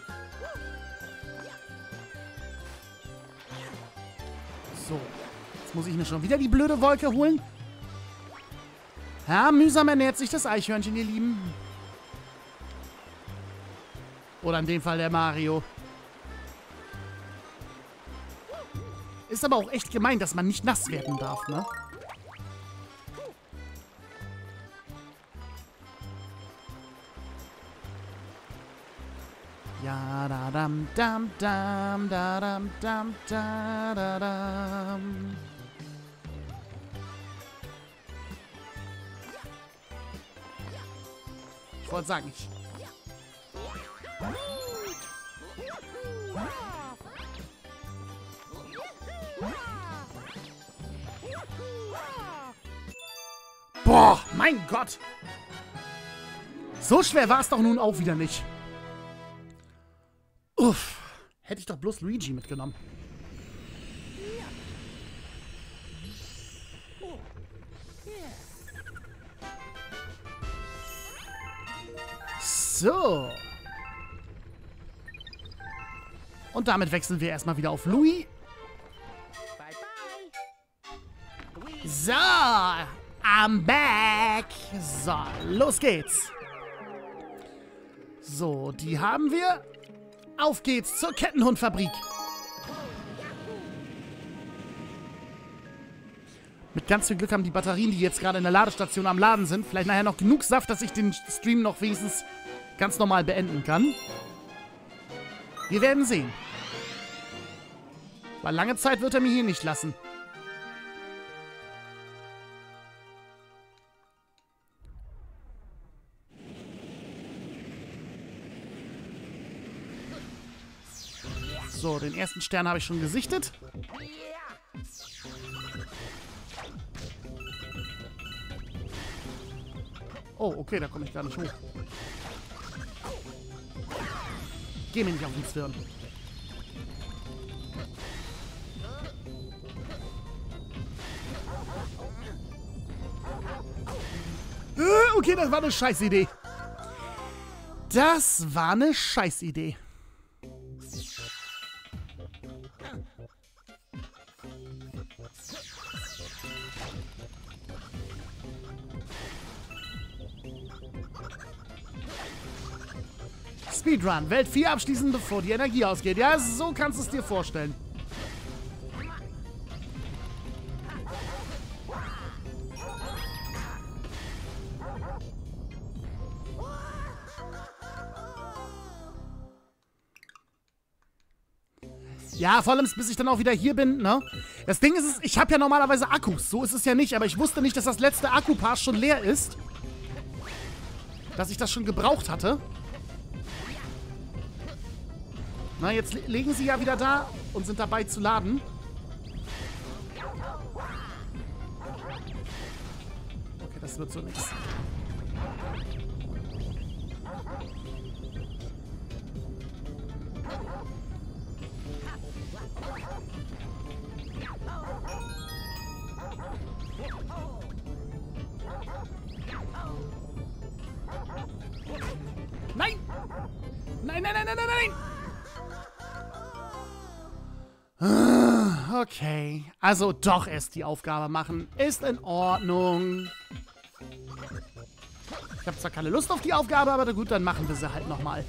So. Jetzt muss ich mir schon wieder die blöde Wolke holen. Ja, mühsam ernährt sich das Eichhörnchen, ihr Lieben. Oder in dem Fall der Mario. Ist aber auch echt gemein, dass man nicht nass werden darf, ne? Ja, da dam dam dam da dam dam da da dam. Ich wollte sagen, ich... Boah, mein Gott! So schwer war es doch nun auch wieder nicht. Uff, hätte ich doch bloß Luigi mitgenommen. So. Und damit wechseln wir erstmal wieder auf Louis. So, I'm back. So, los geht's. So, die haben wir. Auf geht's zur Kettenhundfabrik. Mit ganz viel Glück haben die Batterien, die jetzt gerade in der Ladestation am Laden sind, vielleicht nachher noch genug Saft, dass ich den Stream noch wenigstens ganz normal beenden kann. Wir werden sehen. Weil lange Zeit wird er mir hier nicht lassen. So, den ersten Stern habe ich schon gesichtet. Oh, okay, da komme ich gar nicht hoch. Geh mir nicht auf den Zwirn. Okay, das war eine Scheißidee. Das war eine Scheißidee. Speedrun. Welt 4 abschließen, bevor die Energie ausgeht. Ja, so kannst du es dir vorstellen. Ja, vor allem bis ich dann auch wieder hier bin, ne? Das Ding ist, ich habe ja normalerweise Akkus. So ist es ja nicht, aber ich wusste nicht, dass das letzte Akkupaar schon leer ist. Dass ich das schon gebraucht hatte. Na, jetzt legen sie ja wieder da und sind dabei zu laden. Okay, das wird so nichts. Nein! Nein, nein, nein, nein, nein, nein! Okay, also doch erst die Aufgabe machen. Ist in Ordnung. Ich habe zwar keine Lust auf die Aufgabe, aber gut, dann machen wir sie halt nochmal.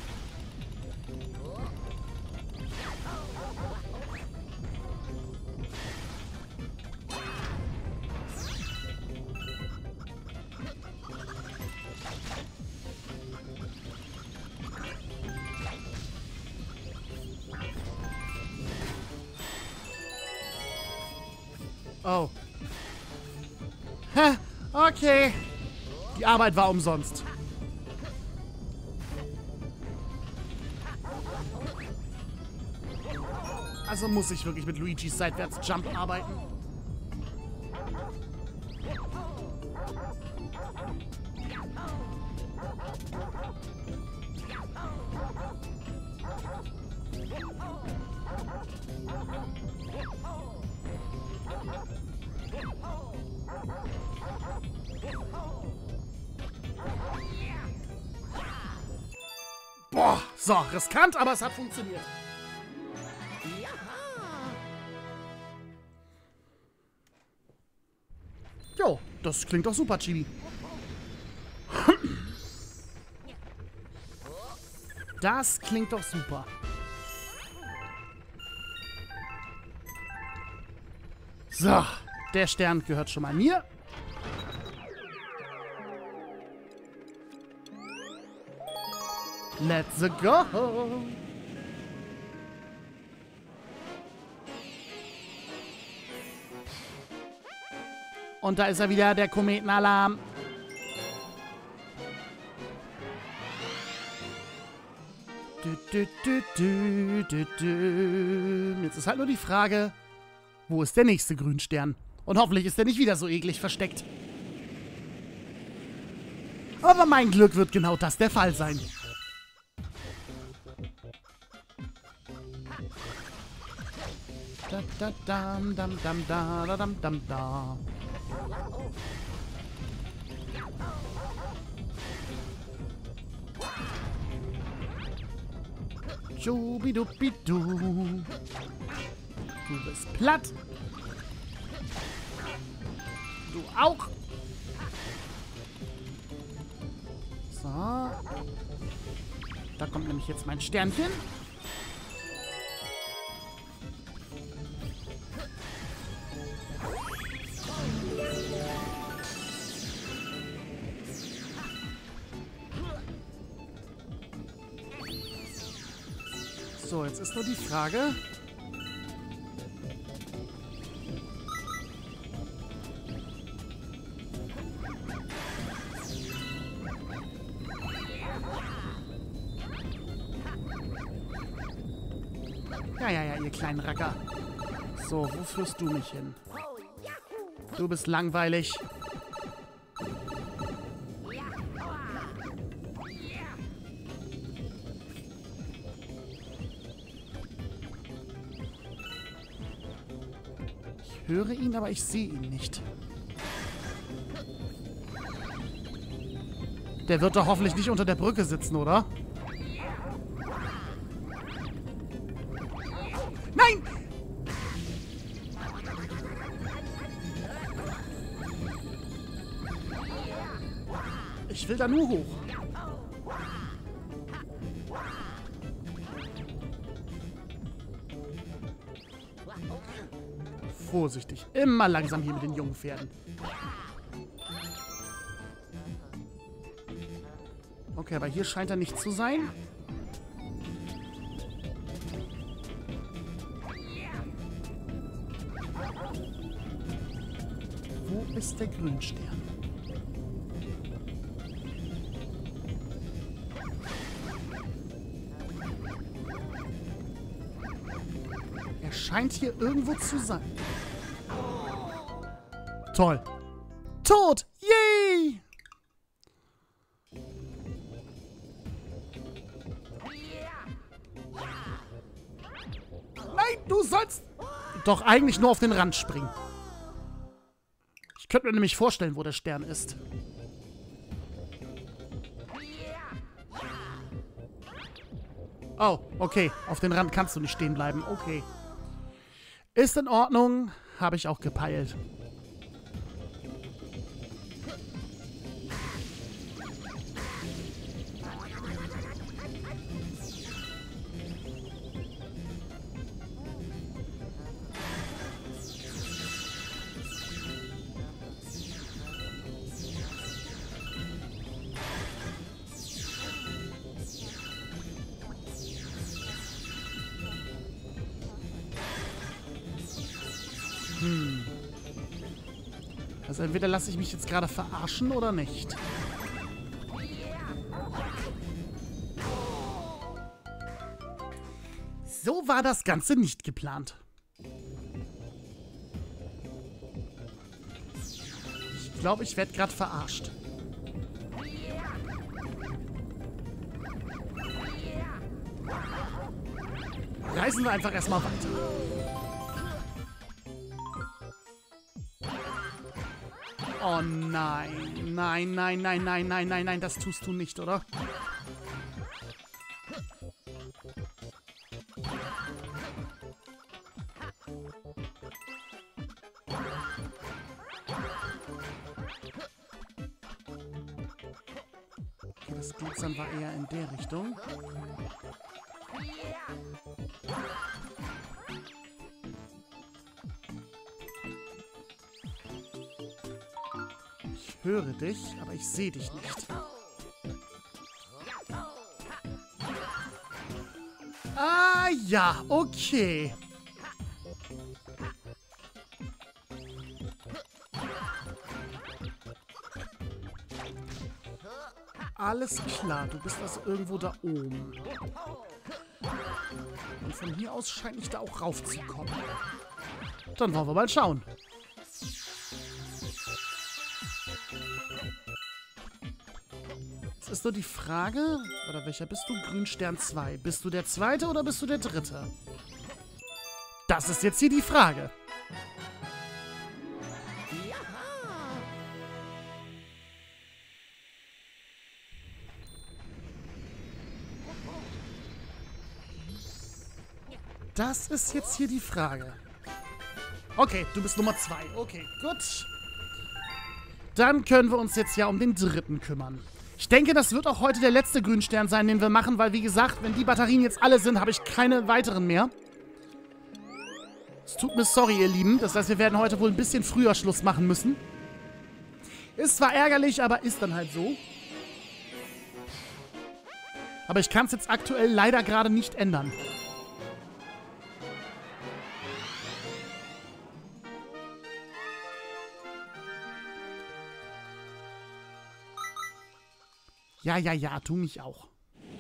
Oh. Hä? Okay. Die Arbeit war umsonst. Also muss ich wirklich mit Luigis Seitwärts-Jump arbeiten. Boah, so, riskant, aber es hat funktioniert. Jo, das klingt doch super, Chibi. Das klingt doch super. So, der Stern gehört schon mal mir. Let's go! Und da ist er wieder, der Kometenalarm. Jetzt ist halt nur die Frage, wo ist der nächste Grünstern? Und hoffentlich ist der nicht wieder so eklig versteckt. Aber mein Glück wird genau das der Fall sein. Da, da, dam, dam, dam, da, da, dam, dam, da. Schubidubidu. Du bist platt. Du auch. So. Da kommt nämlich jetzt mein Sternchen. So, jetzt ist nur die Frage. Ja, ihr kleinen Racker. So, wo führst du mich hin? Du bist langweilig. Ich höre ihn, aber ich sehe ihn nicht. Der wird doch hoffentlich nicht unter der Brücke sitzen, oder? Nein! Ich will da nur hoch. Vorsichtig. Immer langsam hier mit den jungen Pferden. Okay, aber hier scheint er nicht zu sein. Wo ist der Grünstern? Er scheint hier irgendwo zu sein. Toll. Tot! Yay! Nein, du sollst doch eigentlich nur auf den Rand springen. Ich könnte mir nämlich vorstellen, wo der Stern ist. Oh, okay. Auf den Rand kannst du nicht stehen bleiben. Okay. Ist in Ordnung. Habe ich auch gepeilt. Also entweder lasse ich mich jetzt gerade verarschen oder nicht. So war das Ganze nicht geplant. Ich glaube, ich werde gerade verarscht. Reisen wir einfach erstmal weiter. Oh nein. Nein, nein, nein, nein, nein, nein, nein. Das tust du nicht, oder? Das Glitzern war eher in der Richtung. Ich höre dich, aber ich sehe dich nicht. Ah ja, okay. Alles klar, du bist also irgendwo da oben. Und von hier aus scheint ich da auch raufzukommen. Dann wollen wir mal schauen. Jetzt ist nur die Frage, oder welcher bist du? Grünstern 2. Bist du der Zweite oder bist du der Dritte? Das ist jetzt hier die Frage. Das ist jetzt hier die Frage. Okay, du bist Nummer 2. Okay, gut. Dann können wir uns jetzt ja um den Dritten kümmern. Ich denke, das wird auch heute der letzte Grünstern sein, den wir machen, weil, wie gesagt, wenn die Batterien jetzt alle sind, habe ich keine weiteren mehr. Es tut mir sorry, ihr Lieben. Das heißt, wir werden heute wohl ein bisschen früher Schluss machen müssen. Ist zwar ärgerlich, aber ist dann halt so. Aber ich kann es jetzt aktuell leider gerade nicht ändern. Ja, tu mich auch.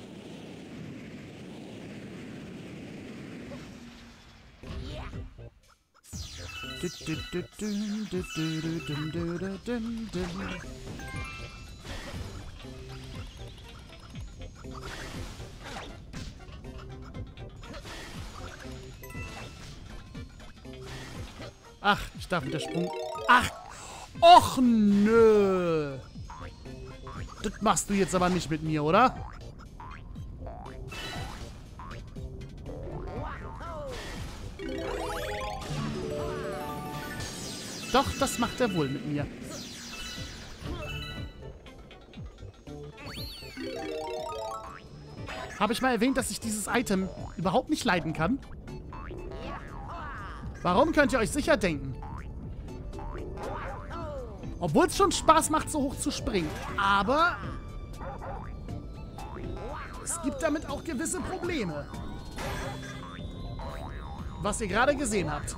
Ach, ich darf mit der Sprung... Ach, och nö. Das machst du jetzt aber nicht mit mir, oder? Doch, das macht er wohl mit mir. Habe ich mal erwähnt, dass ich dieses Item überhaupt nicht leiden kann? Warum, könnt ihr euch sicher denken? Obwohl es schon Spaß macht, so hoch zu springen. Aber es gibt damit auch gewisse Probleme. Was ihr gerade gesehen habt.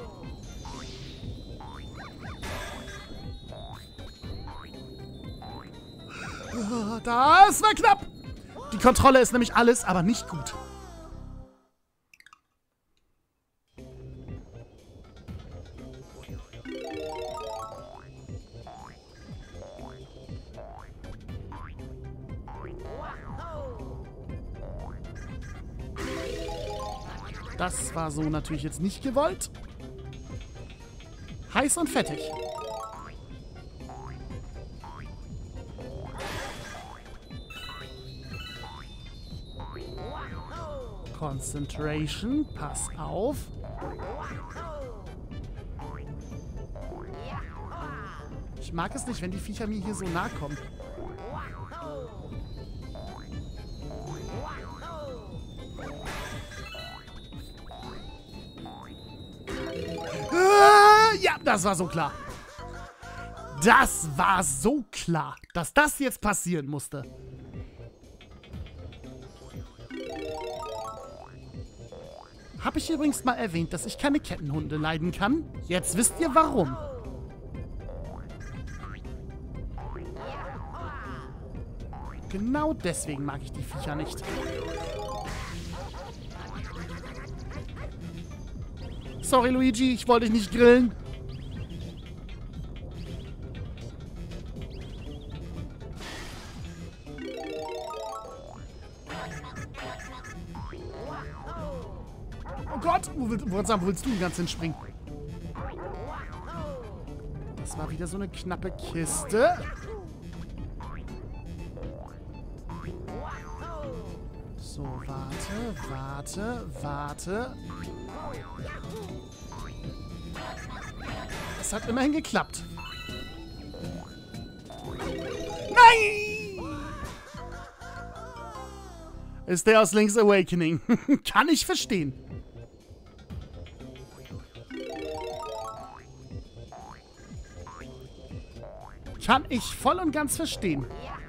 Das war knapp. Die Kontrolle ist nämlich alles, aber nicht gut. Das war so natürlich jetzt nicht gewollt. Heiß und fettig. Concentration, pass auf. Ich mag es nicht, wenn die Viecher mir hier so nahe kommen. Ja, das war so klar. Das war so klar, dass das jetzt passieren musste. Habe ich übrigens mal erwähnt, dass ich keine Kettenhunde leiden kann? Jetzt wisst ihr warum. Genau deswegen mag ich die Viecher nicht. Sorry, Luigi, ich wollte dich nicht grillen. Oh Gott, wo willst du denn ganz hinspringen? Das war wieder so eine knappe Kiste. So, warte. Es hat immerhin geklappt. Nein! ist der aus Link's Awakening. Kann ich verstehen. Kann ich voll und ganz verstehen.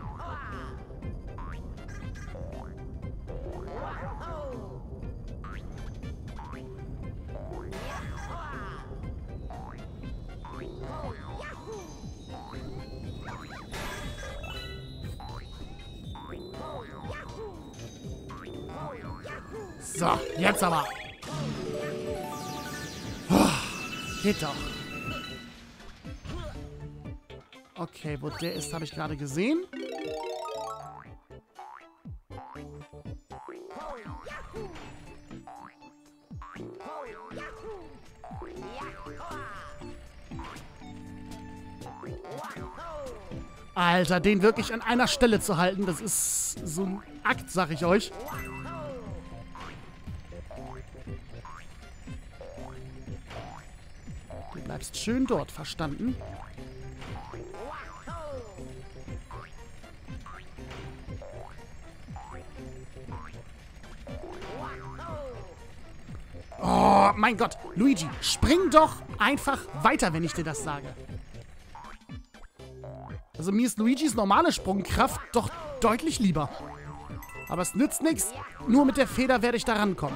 So, jetzt aber. Geht doch. Okay, wo der ist, habe ich gerade gesehen. Alter, den wirklich an einer Stelle zu halten, das ist so ein Akt, sag ich euch. Du bleibst schön dort, verstanden? Oh, mein Gott. Luigi, spring doch einfach weiter, wenn ich dir das sage. Also mir ist Luigis normale Sprungkraft doch deutlich lieber. Aber es nützt nichts. Nur mit der Feder werde ich da rankommen.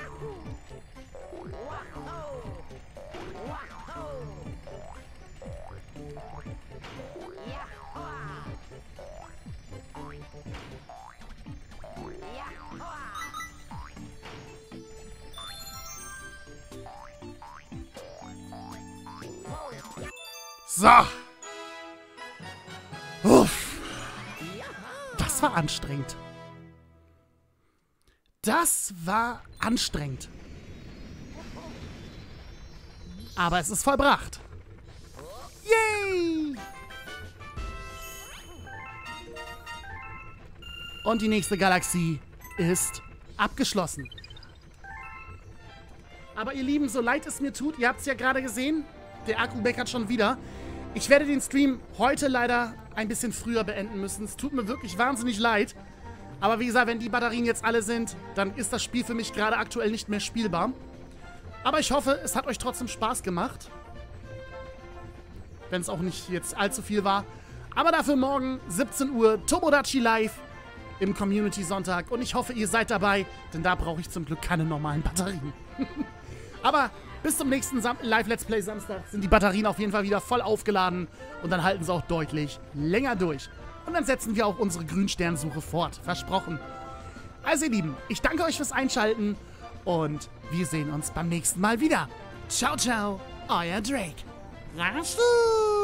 So. Uff. Das war anstrengend. Das war anstrengend. Aber es ist vollbracht. Yay! Und die nächste Galaxie ist abgeschlossen. Aber ihr Lieben, so leid es mir tut, ihr habt es ja gerade gesehen, der Akku meckert schon wieder. Ich werde den Stream heute leider ein bisschen früher beenden müssen. Es tut mir wirklich wahnsinnig leid. Aber wie gesagt, wenn die Batterien jetzt alle sind, dann ist das Spiel für mich gerade aktuell nicht mehr spielbar. Aber ich hoffe, es hat euch trotzdem Spaß gemacht. Wenn es auch nicht jetzt allzu viel war. Aber dafür morgen 17 Uhr Tomodachi Live im Community Sonntag. Und ich hoffe, ihr seid dabei, denn da brauche ich zum Glück keine normalen Batterien. Aber bis zum nächsten Live-Let's Play Samstag sind die Batterien auf jeden Fall wieder voll aufgeladen. Und dann halten sie auch deutlich länger durch. Und dann setzen wir auch unsere Grünsternsuche fort. Versprochen. Also ihr Lieben, ich danke euch fürs Einschalten. Und wir sehen uns beim nächsten Mal wieder. Ciao, ciao, euer Drake. Rasu!